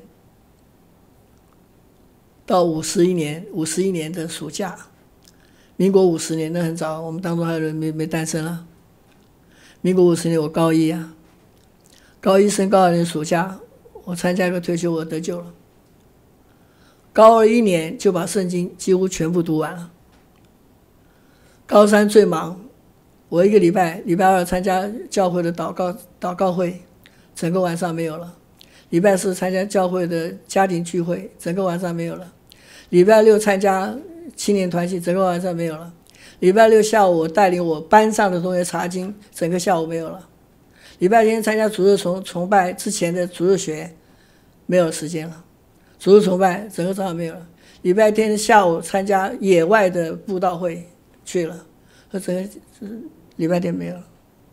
A: 到五十一年，五十一年的暑假。民国五十年那很早，我们当中还有人没没诞生了。民国五十年我高一啊，高一升高二年暑假，我参加一个退休，我得救了。高二一年就把圣经几乎全部读完了。高三最忙，我一个礼拜，礼拜二参加教会的祷告祷告会，整个晚上没有了。礼拜四参加教会的家庭聚会，整个晚上没有了。礼拜六参加青年团契，整个晚上没有了。礼拜六下午我带领我班上的同学查经，整个下午没有了。礼拜天参加主日崇崇拜之前的主日学，没有时间了。主日崇拜整个早上没有了。礼拜天下午参加野外的布道会去了，和整个礼拜天没有了。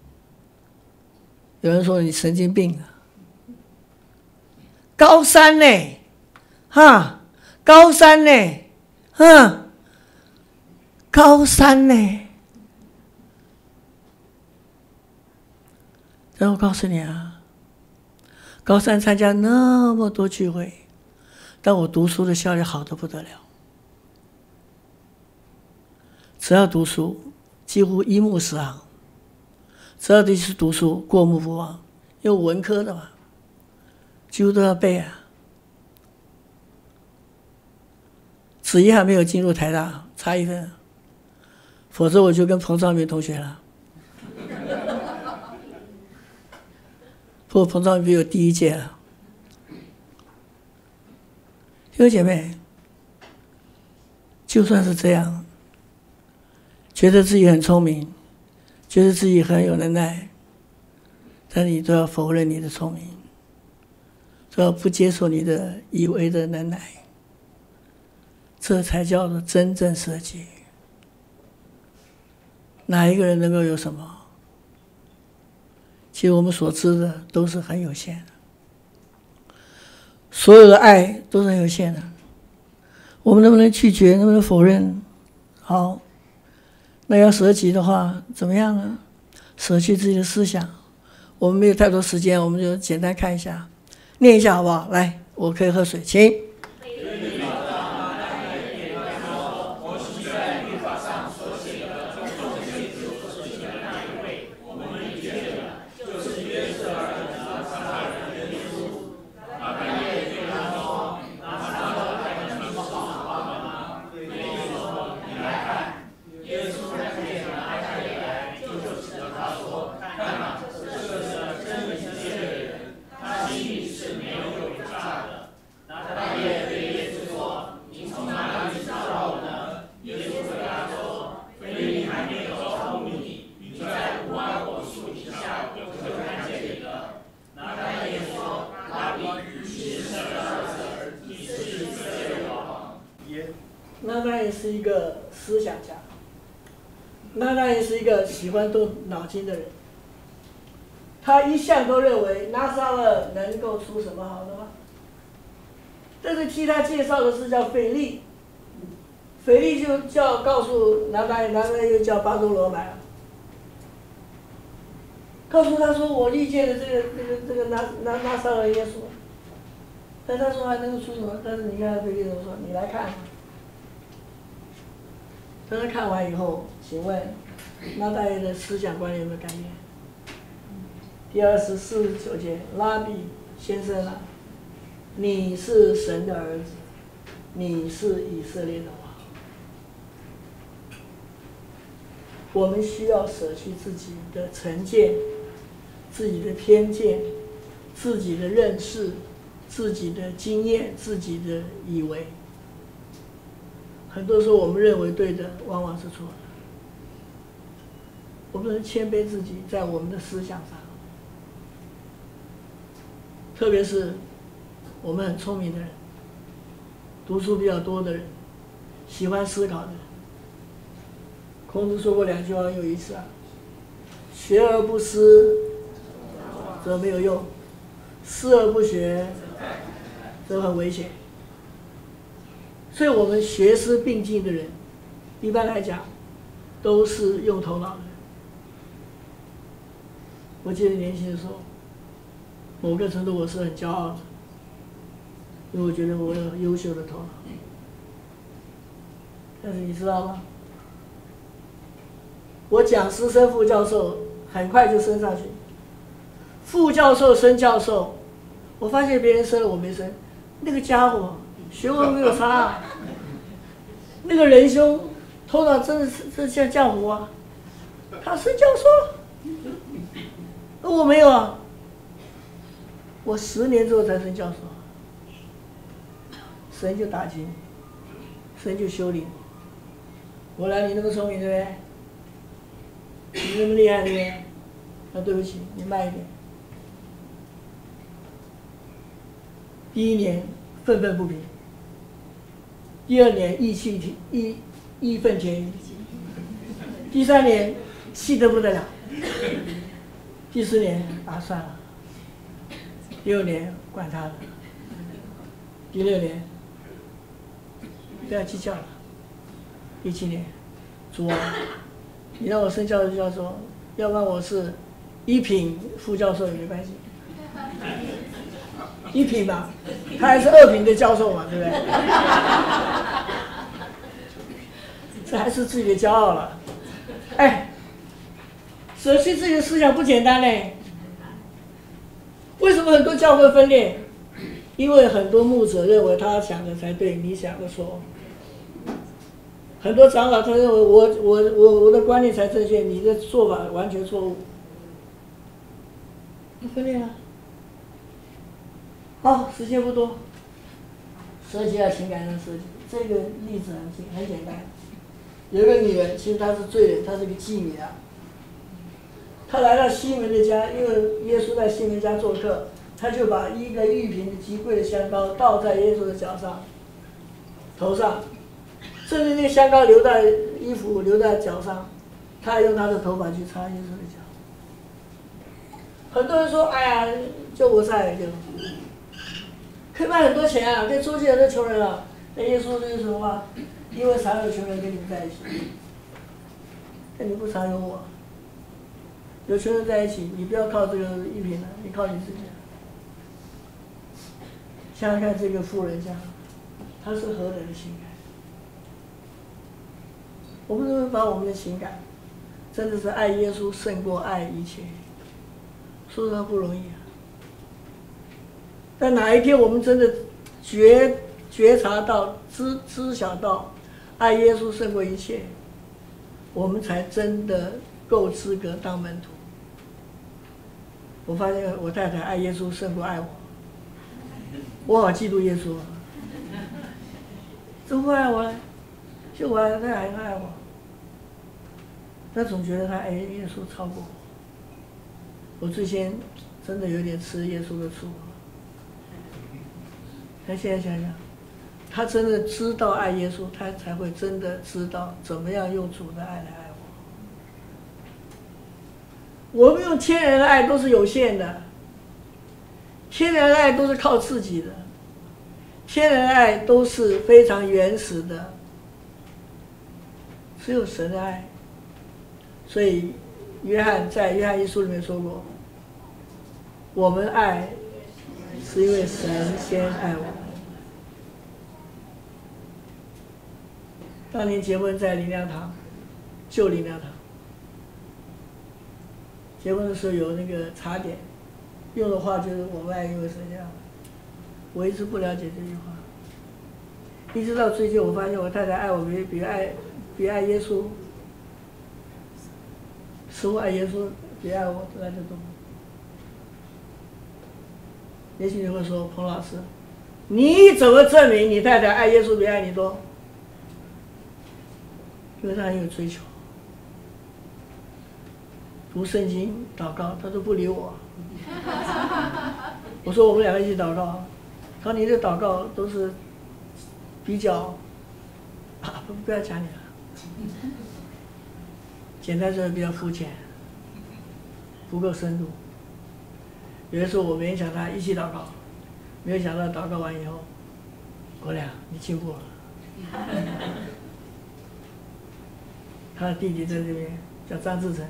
A: 有人说你神经病啊！高三呢，哈，高三呢，哈，高三呢。然后我告诉你啊，高三参加那么多聚会，但我读书的效率好得不得了。只要读书，几乎一目十行；只要是读书，过目不忘。因为文科的嘛，几乎都要背啊。只遗憾没有进入台大，差一分，否则我就跟彭兆明同学了。不过彭兆明比我第一届了。弟兄姐妹，就算是这样，觉得自己很聪明，觉得自己很有能耐，但你都要否认你的聪明，都要不接受你的以为的能耐，这才叫做真正舍己。哪一个人能够有什么？其实我们所知的都是很有限的，所有的爱都是很有限的。我们能不能拒绝？能不能否认？好，那要舍己的话，怎么样呢？舍弃自己的思想。我们没有太多时间，我们就简单看一下，念一下好不好？来，我可以喝水，请。那他也是一个思想家，那他也是一个喜欢动脑筋的人。他一向都认为拿撒勒能够出什么好的吗？ 但是替他介绍的是叫腓力，腓力就叫告诉拿大，拿大又叫巴多罗买了，告诉他说我遇见了这个这个这个拿拿拿撒勒耶稣，但他说还能够出什么？但是你看腓力怎么说？你来看。当他看完以后，请问拿大爷的思想观念有没有改变？第二十四十九节，拉比先生啊，你是神的儿子，你是以色列的王。我们需要舍弃自己的成见、自己的偏见、自己的认识、自己的经验、自己的以为。很多时候我们认为对的，往往是错的。我们能谦卑自己，在我们的思想上，特别是我们很聪明的人，读书比较多的人，喜欢思考的人。孔子说过两句话很有意思啊：学而不思，则没有用；思而不学，则很危险。所以我们学思并进的人，一般来讲，都是用头脑的人。我记得年轻的时候，某个程度我是很骄傲的，因为我觉得我有优秀的头脑。但是你知道吗？我讲师升副教授，很快就升上去。副教授升教授，我发现别人升了我没升，那个家伙学问没有差啊，那个仁兄头脑真的是是像浆糊啊，他升教授了，而我没有啊，我十年之后才升教授，神就打击你，神就修理你。我来你那么聪明对不对？你那么厉害对不对？那对不起，你慢一点。第一年愤愤不平，第二年义气义义愤填膺，第三年气得不得了，第四年啊算了，第六年管他了，第六年不要计较了，第七年主啊，你让我升教授教授，要不然我是一品副教授也没关系。一品嘛，他还是二品的教授嘛，对不对？这还是自己的骄傲了。哎，舍弃自己的思想不简单嘞。为什么很多教会分裂？因为很多牧者认为他想的才对，你想的错。很多长老他认为我我我我的观念才正确，你的做法完全错误。分裂了。好，时间不多，涉及到情感上涉及。这个例子很简很简单，有一个女人，其实她是罪人，她是个妓女啊。她来到西门的家，因为耶稣在西门家做客，她就把一个玉瓶极贵的香膏倒在耶稣的脚上、头上，甚至那个香膏流在衣服、流在脚上，她还用她的头发去擦耶稣的脚。很多人说：“哎呀，救国菜就。”可以卖很多钱啊，可以租借很多穷人啊。那耶稣说什么话？因为常有穷人跟你们在一起，但你不常有我。有穷人在一起，你不要靠这个一品了，你靠你自己。想想看，这个富人家，他是何等的情感？我们能不能把我们的情感，真的是爱耶稣胜过爱一切？说实话不容易啊。但哪一天我们真的觉觉察到、知知晓到，爱耶稣胜过一切，我们才真的够资格当门徒。我发现我太太爱耶稣胜过爱我，我好嫉妒耶稣啊！怎么会爱我呢？就我爱他，他还爱我，他总觉得他爱耶稣超过我。我最先真的有点吃耶稣的醋。他现在想想，他真的知道爱耶稣，他才会真的知道怎么样用主的爱来爱我。我们用天然的爱都是有限的，天然的爱都是靠自己的， 天然的爱都是非常原始的，只有神的爱。所以约翰在约翰一书里面说过，我们爱是因为神先爱我们。当年结婚在灵粮堂，旧灵粮堂，结婚的时候有那个茶点，用的话就是我们爱因为神先爱我们。我一直不了解这句话，一直到最近我发现我太太爱我比比爱比爱耶稣，似乎爱耶稣比爱我来得多。也许你会说，彭老师，你怎么证明你太太爱耶稣比爱你多？因为她很有追求，读圣经、祷告，她都不理我。我说我们两个一起祷告，他说你的祷告都是比较，啊，不要讲你了，简单说比较肤浅，不够深度。有的时候我勉强他一起祷告，没有想到祷告完以后，国良你进步了。他的弟弟在这边叫张志成，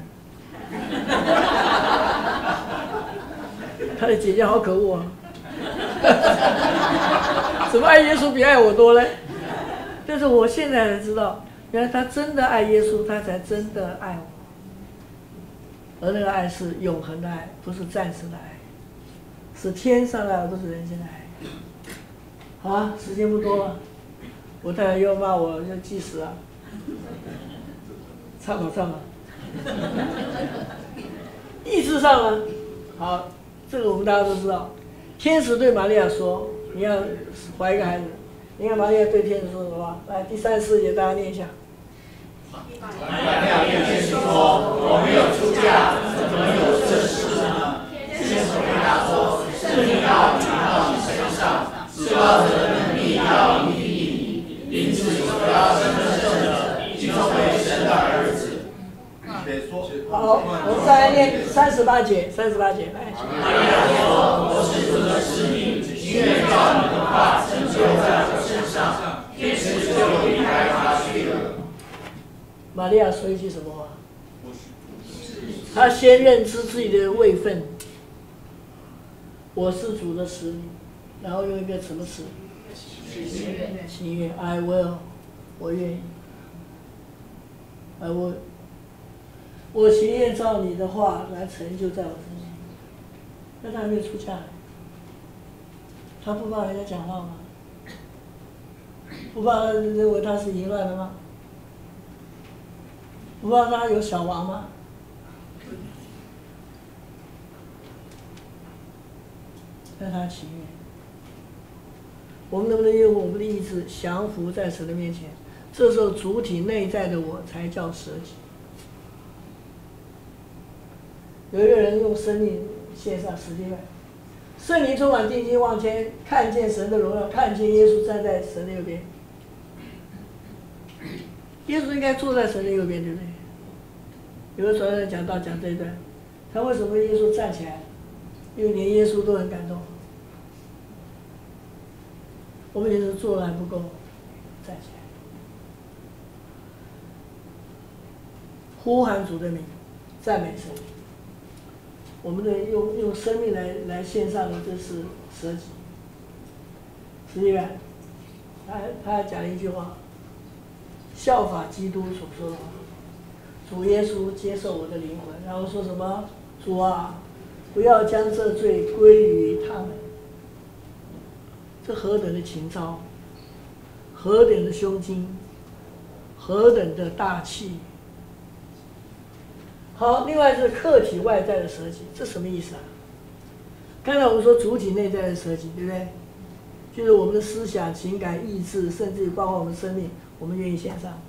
A: 他的姐姐好可恶啊！怎么爱耶稣比爱我多嘞？但是我现在才知道，原来他真的爱耶稣，他才真的爱我。而那个爱是永恒的爱，不是暂时的爱，是天上的爱，不是人间的爱。好啊，时间不多了，我太太又骂我要计时啊。唱吧唱吧，意志上呢？好，这个我们大家都知道。天使对玛利亚说：“你要怀一个孩子。”你看玛利亚对天使说什么话？来，第三十四节大家念一下。
B: 玛利亚对天使说：“我没有出嫁，怎么有这事呢？”天使回答说：“圣灵要临到你身上，至高者的能力要引领你，因此所要生生的，必成为神的儿子。”
A: 好，我们再来念三十八节，三十八节来。
B: 玛利亚说：“我是主的使女，情愿照你的话成就在我身上。”天使就离开他去了。
A: 玛利亚说一句什么话？她先认知自己的位分，我是主的使女，然后用一个什么词？情愿。情愿 ，I will， 我愿意 ，I will。我情愿照你的话来成就在我身上。那他还没有出嫁，他不怕人家讲话吗？不怕人认为他是淫乱的吗？不怕他有小王吗？那他情愿。我们能不能用我们的意志降服在神的面前？这时候主体内在的我才叫舍己。有一个人用生命献上十斤饭，圣灵充满定睛望天，看见神的荣耀，看见耶稣站在神的右边。耶稣应该坐在神的右边，对不对？有的传道人讲到讲这一段，他为什么耶稣站起来？因为连耶稣都很感动。我们也是做了还不够，站起来，呼喊主的名，赞美神。我们的用用生命来来献上的，这是舍己。实际上，他他还讲了一句话，效法基督所说的话：“主耶稣接受我的灵魂。”然后说什么？主啊，不要将这罪归于他们。这何等的情操，何等的胸襟，何等的大气！好，另外是客体外在的舍己，这什么意思啊？刚才我们说主体内在的舍己，对不对？就是我们的思想、情感、意志，甚至于包括我们生命，我们愿意献上。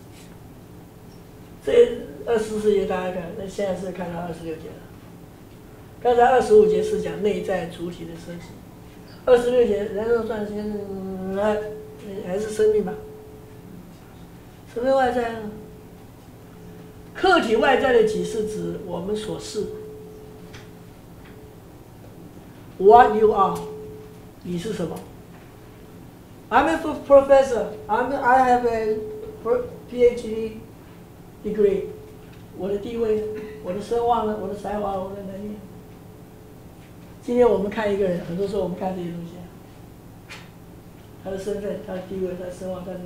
A: 这二十四节大家看，那现在是看到二十六节了。刚才二十五节是讲内在主体的舍己，二十六节人肉算先还还是生命吧？什么外在呢？客体外在的己是指我们所是 ，What you are， 你是什么？ I'm a professor. I'm I have a PhD degree. 我的地位，我的声望呢？我的才华，我的能力。今天我们看一个人，很多时候我们看这些东西，他的身份、他的地位、他的声望、他的……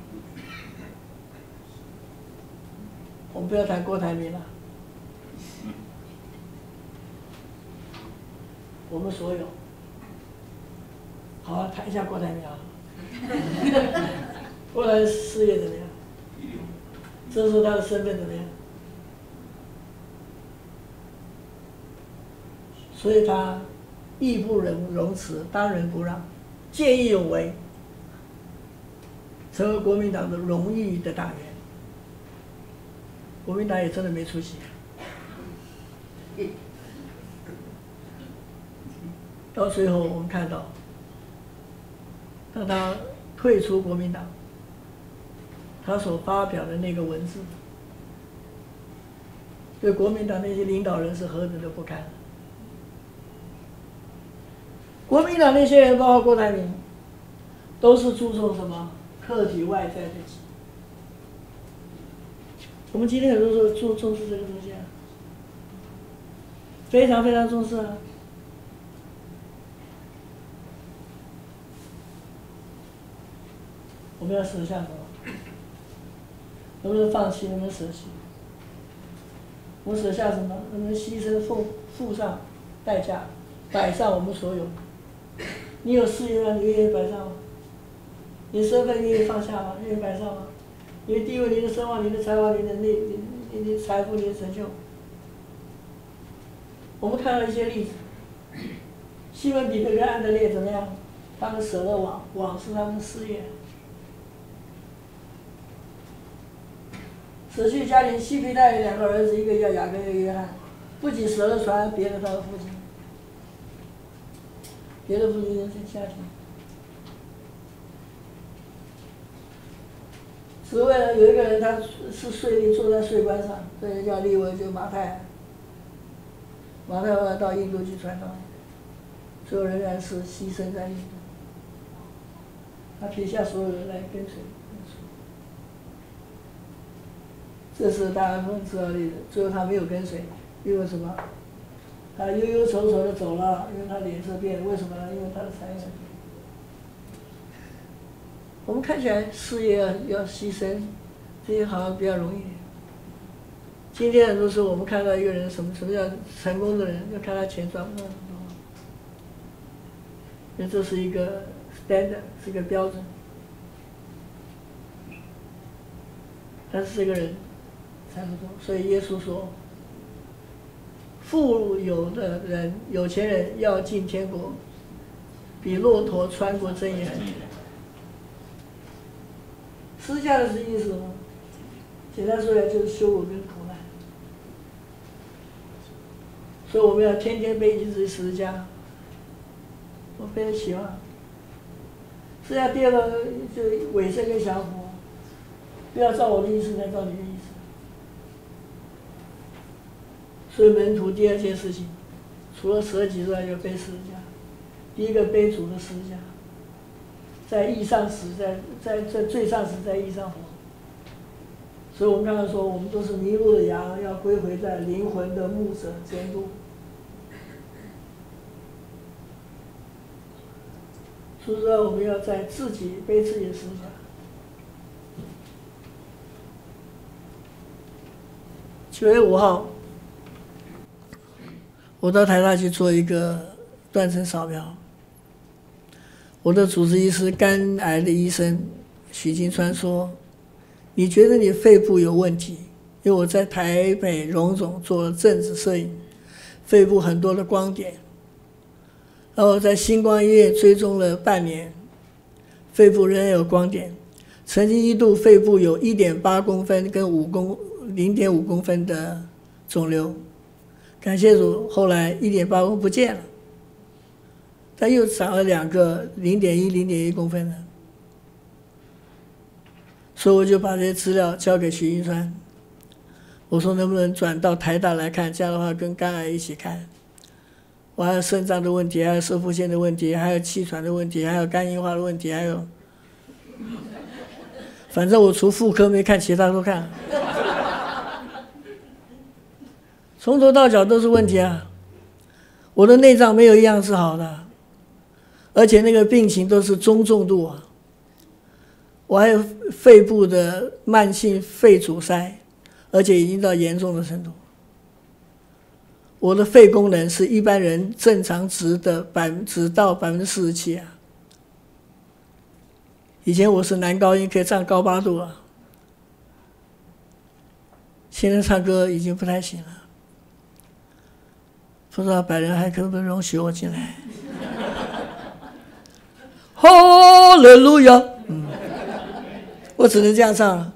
A: 我们不要谈郭台铭了，我们所有，好好谈一下郭台铭啊。郭台铭事业怎么样？这时候他的身份怎么样？所以他义不容容辞，当仁不让，见义勇为，成为国民党的荣誉的党员。国民党也真的没出息。到最后我们看到，当他退出国民党，他所发表的那个文字，对国民党那些领导人是何等的不堪。国民党那些人，包括郭台铭，都是注重什么？客体外在的己。我们今天很多时候重重视这个东西啊，非常非常重视啊。我们要舍下什么？能不能放弃？能不能舍弃？我们舍下什么？能不能牺牲、付付上代价，摆上我们所有？你有事业吗？你愿意摆上吗？你的身份愿意放下吗？愿意摆上吗？你的地位、你的声望、你的才华、你的内、你你的财富、你的成就。我们看到一些例子，西门彼得跟安德烈怎么样？他们舍了网，网是他们的事业。舍去家庭，西皮带有两个儿子，一个叫雅各，一个约翰，不仅舍了船，别了他的父亲，别的父亲人生家庭。只为了有一个人，他是税吏，坐在税关上，这人叫利未，就马太。马太后来到印度去传道，最后仍然是牺牲在印度。他撇下所有人来跟随。这是大家都知道的例子。最后他没有跟随，因为什么？他忧忧愁愁的走了，因为他脸色变了。为什么呢？因为他的财产。我们看起来事业要要牺牲，这些好像比较容易。今天很多时候我们看到一个人什么什么叫成功的人，要看他钱赚不赚。因为这是一个 standard， 是一个标准。但是这个人差不多，所以耶稣说，富有的人、有钱人要进天国，比骆驼穿过针也难。十字架的实际是什么？简单说来就是羞辱跟苦难。所以我们要天天背起这十字架，我背得起吗？十字架第二个就委身跟降服，不要照我的意思，来照你的意思。所以门徒第二件事情，除了舍己之外，就背十字架。第一个背主的十字架。在义上死，在在在罪上死，在义上活。所以我们刚才说，我们都是迷路的羊，要归回在灵魂的牧者监督。所以说，我们要在自己背自己的十字架。九月五号，我到台大去做一个断层扫描。我的主治医师，肝癌的医生许金川说：“你觉得你肺部有问题？因为我在台北荣总做了正子摄影，肺部很多的光点，然后在星光医院追踪了半年，肺部仍然有光点，曾经一度肺部有 一点八公分跟五公 零点五公分的肿瘤，感谢主，后来 一点八公分不见了。”他又长了两个 零点一、零点一公分的，所以我就把这些资料交给许金川，我说能不能转到台大来看，这样的话跟肝癌一起看。我还有肾脏的问题，还有射腹腺的问题，还有气喘的问题，还有肝硬化的问题，还有反正我除妇科没看，其他都看了，从头到脚都是问题啊！我的内脏没有一样是好的，而且那个病情都是中重度啊！我还有肺部的慢性肺阻塞，而且已经到严重的程度。我的肺功能是一般人正常值的百只到百分之四十七啊！以前我是男高音可以唱高八度了，现在唱歌已经不太行了。不知道百人还可不可以容许我进来？哈利路亚！嗯，我只能这样唱了。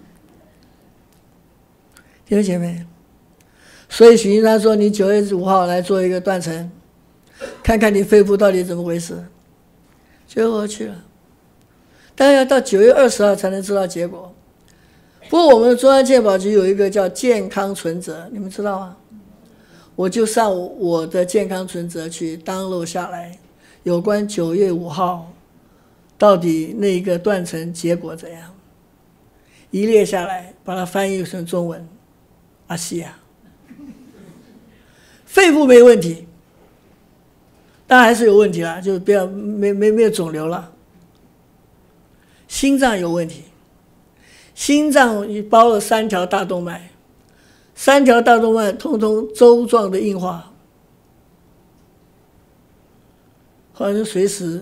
A: 弟兄姐妹，所以许金山说：“你九月五号来做一个断层，看看你肺部到底怎么回事。”九月我去了，但要到九月二十号才能知道结果。不过我们的中央健保局有一个叫健康存折，你们知道吗？我就上我的健康存折去 download 下来，有关九月五号到底那个断层结果怎样，一列下来，把它翻译成中文。阿西亚，肺部没问题，但还是有问题啦，就不要没没没有肿瘤了。心脏有问题，心脏包了三条大动脉，三条大动脉通通粥状的硬化，好像随时，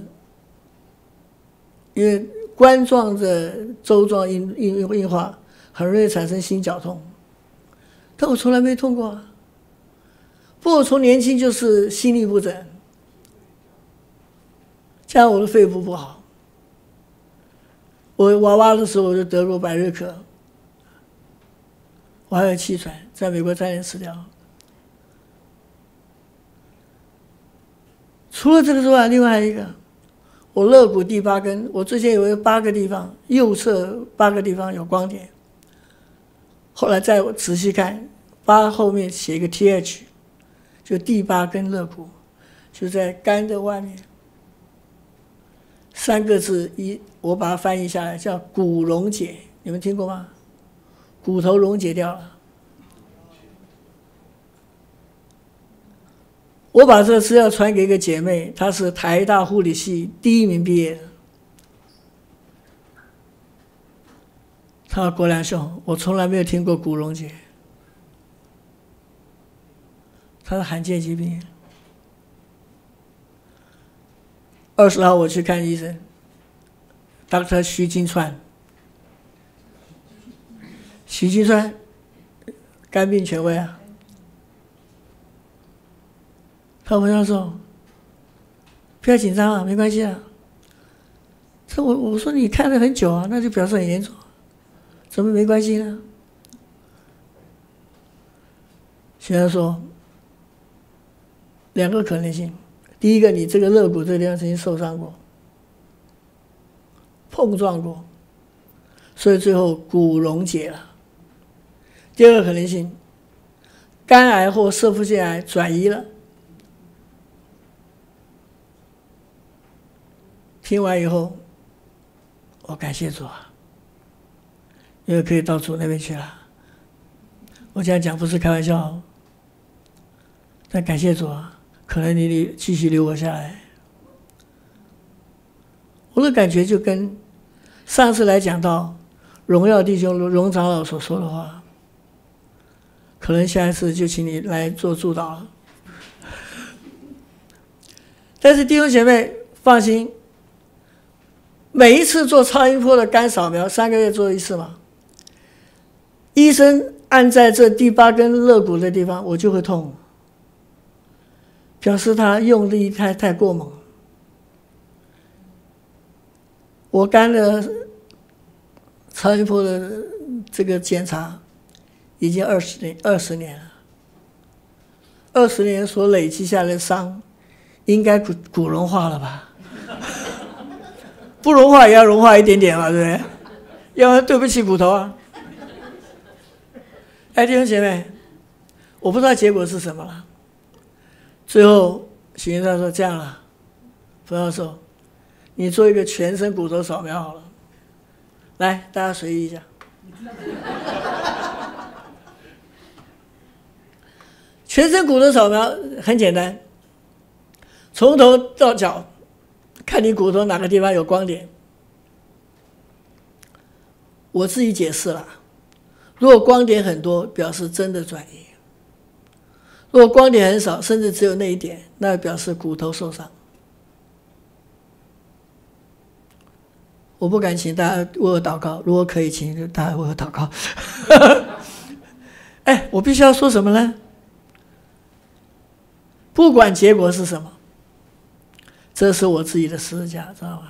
A: 因为冠状的粥状硬硬硬化很容易产生心绞痛。但我从来没痛过啊！不过我从年轻就是心律不整，加上我的肺部不好。我娃娃的时候我就得过百日咳，我还有气喘，在美国差点死掉。除了这个之外，另外还有一个，我肋骨第八根，我之前有八个地方，右侧八个地方有光点。后来再仔细看，八后面写一个 T H， 就第八根肋骨，就在肝的外面。三个字一，我把它翻译下来叫骨溶解，你们听过吗？骨头溶解掉了。我把这个资料传给一个姐妹，她是台大护理系第一名毕业的。他说：“国良兄，我从来没有听过骨溶解，他是罕见疾病。”二十号我去看医生 ，Doctor 徐金川，徐金川，肝病权威啊。他回答说：“不要紧张啊，没关系啊。”这我我说你看了很久啊，那就表示很严重。怎么没关系呢？学生说，两个可能性：第一个，你这个肋骨这个地方曾经受伤过，碰撞过，所以最后骨溶解了；第二个可能性，肝癌或射腹腺癌转移了。听完以后，我感谢主啊！因为可以到主那边去了，我这样讲不是开玩笑，但感谢主啊，可能你继续留我下来。我的感觉就跟上次来讲到荣耀弟兄荣长老所说的话，可能下一次就请你来做助导了。但是弟兄姐妹放心，每一次做超音波的肝扫描，三个月做一次嘛。医生按在这第八根肋骨的地方，我就会痛，表示他用力太太过猛。我肝的超音波的这个检查已经二十年二十年了，二十年所累积下来的伤，应该骨骨融化了吧？不融化也要融化一点点嘛，对不对？要不然对不起骨头啊。哎，弟兄姐妹，我不知道结果是什么了。最后许先生说：“这样了，冯教授，你做一个全身骨头扫描好了。” 来，大家随意一下。全身骨头扫描很简单，从头到脚，看你骨头哪个地方有光点。我自己解释了，如果光点很多，表示真的转移；如果光点很少，甚至只有那一点，那表示骨头受伤。我不敢请大家为我祷告，如果可以，请大家为我祷告。哎，我必须要说什么呢？不管结果是什么，这是我自己的十字架，知道吗？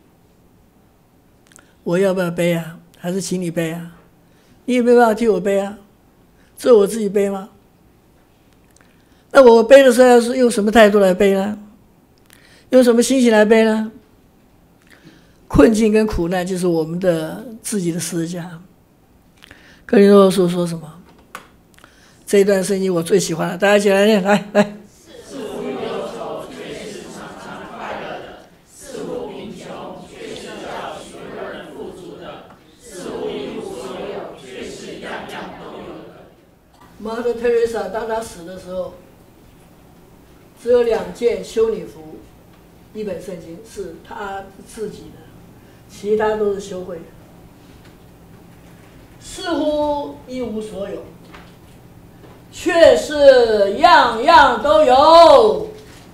A: 我要不要背啊？还是请你背啊？你也没办法替我背啊，这我自己背吗？那我背的时候要是用什么态度来背呢？用什么心情来背呢？困境跟苦难就是我们的自己的十字架。哥林多后书说什么？这一段圣经我最喜欢了，大家一起来念，来来。
B: 似乎忧愁，却是常常快乐的；似乎贫穷，却是叫许多人富足的；似乎一无所有，却是样样都有的。
A: 马特·特蕾莎当他死的时候，只有两件修女服，一本圣经是他自己的，其他都是修会的。似乎一无所有，却是样样都有。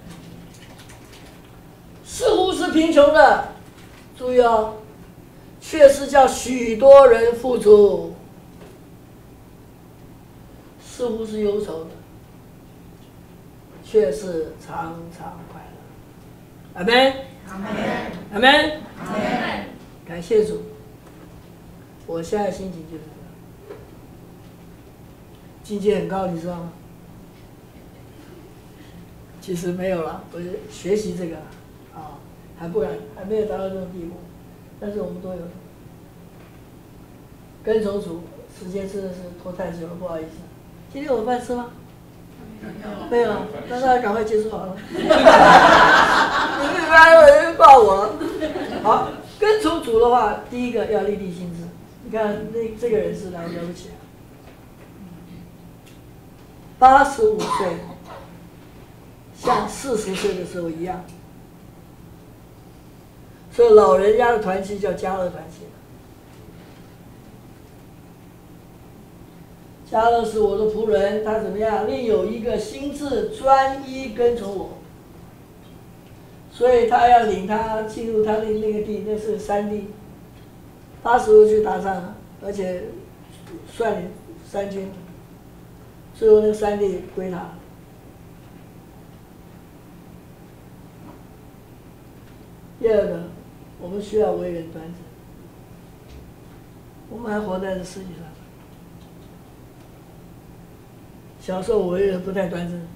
A: 似乎是贫穷的，注意哦，却是叫许多人富足。似乎是忧愁的，却是常常快乐。阿们，
B: 阿门，
A: 阿们，
B: 阿门。
A: 感谢主，我现在心情就是这样，境界很高，你知道吗？其实没有了，我学习这个啊，还不敢，还没有达到这种地步，但是我们都有。跟从主，时间真的是拖太久了，不好意思。今天有饭吃吗？没有，那大家赶快结束好了。你们不要人抱我。好，跟从主的话，第一个要立地心志。你看那这个人是哪了不起啊？八十五岁，像四十岁的时候一样。所以老人家的团契叫家乐团契。加勒是我的仆人，他怎么样？另有一个心志专一跟从我，所以他要领他进入他的那个地，那是山地。八十岁去打仗，而且率领三军，最后那个山地归他。第二个，我们需要为人端正。我们还活在这世界上。小时候我为人不太端正，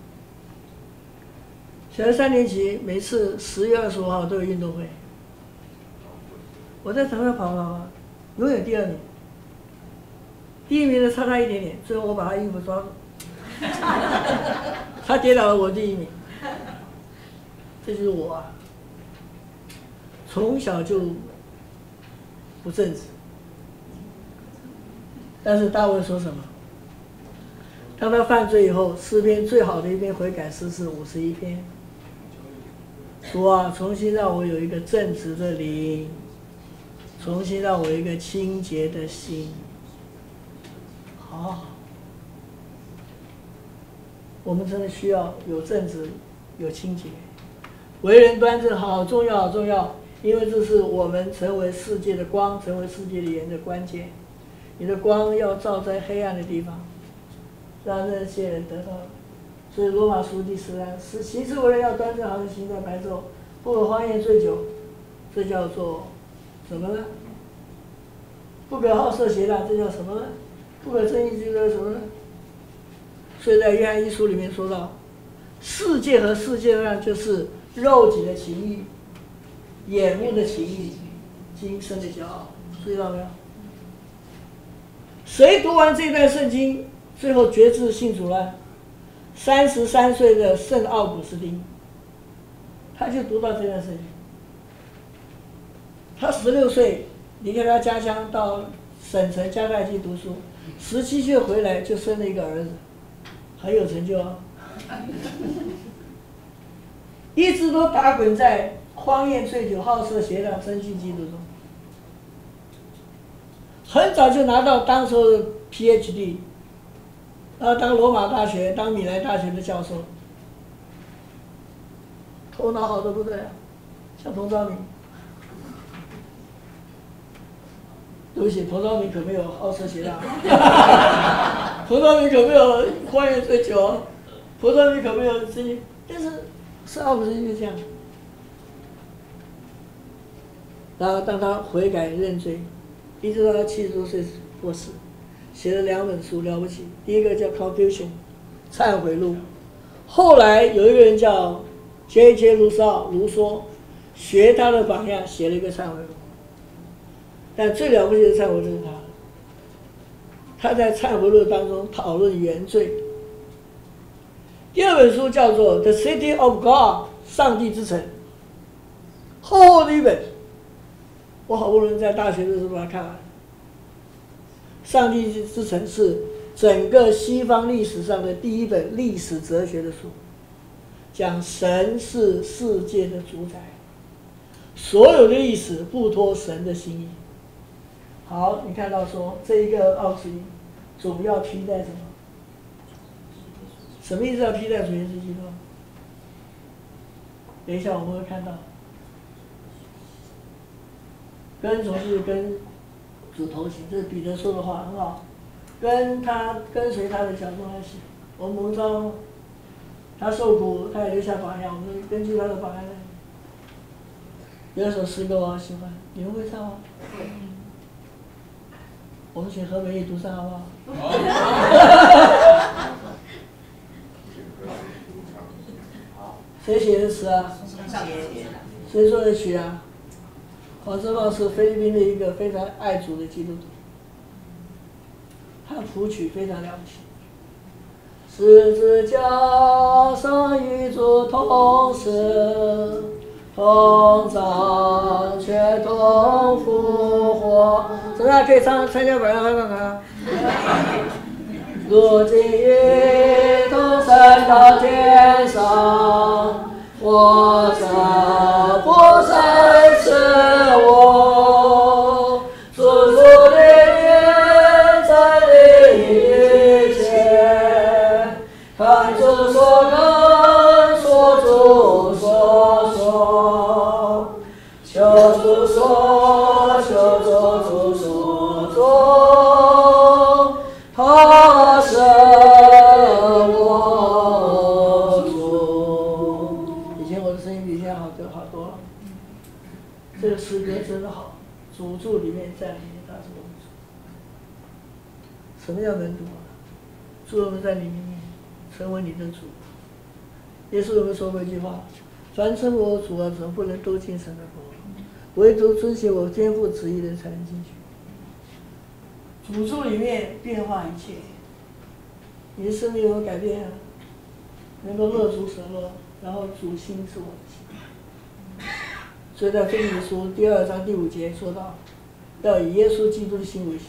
A: 小学三年级每次十月二十五号都有运动会，我在场上跑跑跑，永远第二名，第一名的差他一点点，最后我把他衣服抓住，他跌倒了，我第一名，这就是我啊，从小就不正直，但是大卫说什么？当他犯罪以后，诗篇最好的一篇悔改诗是五十一篇。主啊，重新让我有一个正直的灵，重新让我有一个清洁的心。好，我们真的需要有正直，有清洁，为人端正，好重要，好重要，因为这是我们成为世界的光，成为世界的盐的关键。你的光要照在黑暗的地方。让那些人得到，所以罗马书第十章，是行事为人要端正，好像行在白昼，不可荒宴醉酒，这叫做什么呢？不可好色邪荡，这叫什么呢？不可正义，这叫什么呢？所以在约翰一书里面说到，世界和世界上就是肉体的情欲、眼目的情欲、今生的骄傲，注意到没有？谁读完这段圣经？最后决志信主了，三十三岁的圣奥古斯丁，他就读到这段圣经。他十六岁离开他家乡到省城迦太基读书，十七岁回来就生了一个儿子，很有成就啊。一直都打滚在荒宴醉酒、好色邪荡、生性嫉妒中，很早就拿到当时候的 P H D， 然后当罗马大学、当米兰大学的教授，头脑好的不得了，像彭昭明。对不起，彭昭明可没有好色邪荡，彭昭明可没有荒宴醉酒，彭昭明可没有生性，但是是奥古斯丁就这样。然后当他悔改认罪，一直到他七十多岁过世，写了两本书了不起。第一个叫《Confusion》，忏悔录。后来有一个人叫 J J 卢梭，卢梭学他的榜样写了一个忏悔录。但最了不起的忏悔就是他，他在忏悔录当中讨论原罪。第二本书叫做《The City of God》，上帝之城，厚厚的一本。我好不容易在大学的时候把它看完。上帝之城是整个西方历史上的第一本历史哲学的书，讲神是世界的主宰，所有的历史不脱神的心意。好，你看到说这一个奥斯汀主要替代什么？什么意思？要替代主耶稣基督？等一下我们会看到。跟从是跟主同行，这是彼得说的话，很好。跟他跟随他的脚踪来行，我们蒙召，他受苦，他也留下榜样，我们根据他的榜样来。有一首诗歌我好喜欢，你们会唱吗？我们请何美丽读上好不好？谁写的词啊？谁作的曲啊？黄之茂是菲律宾的一个非常爱主的基督徒，他谱曲非常了不起。十字架上与主同死，同葬却同复活。现在可以唱参加百人合唱团。如今一同升到天上，我这不再是我，主主的面在你前，看主所看，说主所说，求主说，求主主所说，他是我主。以前我的声音比现在好多好多了。这个诗歌真的好，主住里面站立，他是我们主。什么叫门徒啊？主我们在你里面，成为你的主。耶稣有没有说过一句话？凡称我主啊，怎么不能都进神的国？唯独遵循我天父旨意的才能进去。主住里面变化一切，你的生命有没有改变啊？能够乐主舍乐，然后主心是我的心。所以在腓立比书第二章第五节说到，要以耶稣基督的心为心，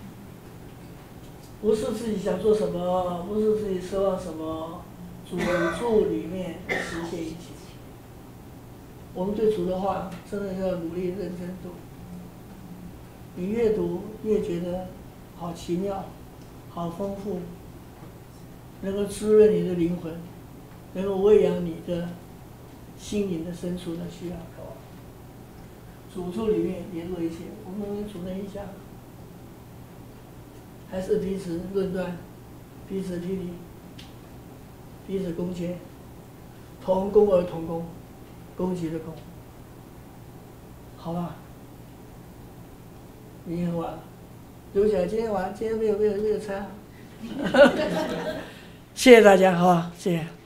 A: 不是自己想做什么，不是自己奢望什么，主住里面实现一切。我们对主的话真的要努力认真读，你越读越觉得好奇妙，好丰富，能够滋润你的灵魂，能够喂养你的心灵的深处的需要渴望。主住里面联络一切，我们跟主内一下，还是彼此论断，彼此批评，彼此攻讦，同工而同工，攻击的攻。好吧，已经很晚了，对不起，今天晚今天没有没有没有餐。谢谢大家，好吧，谢谢。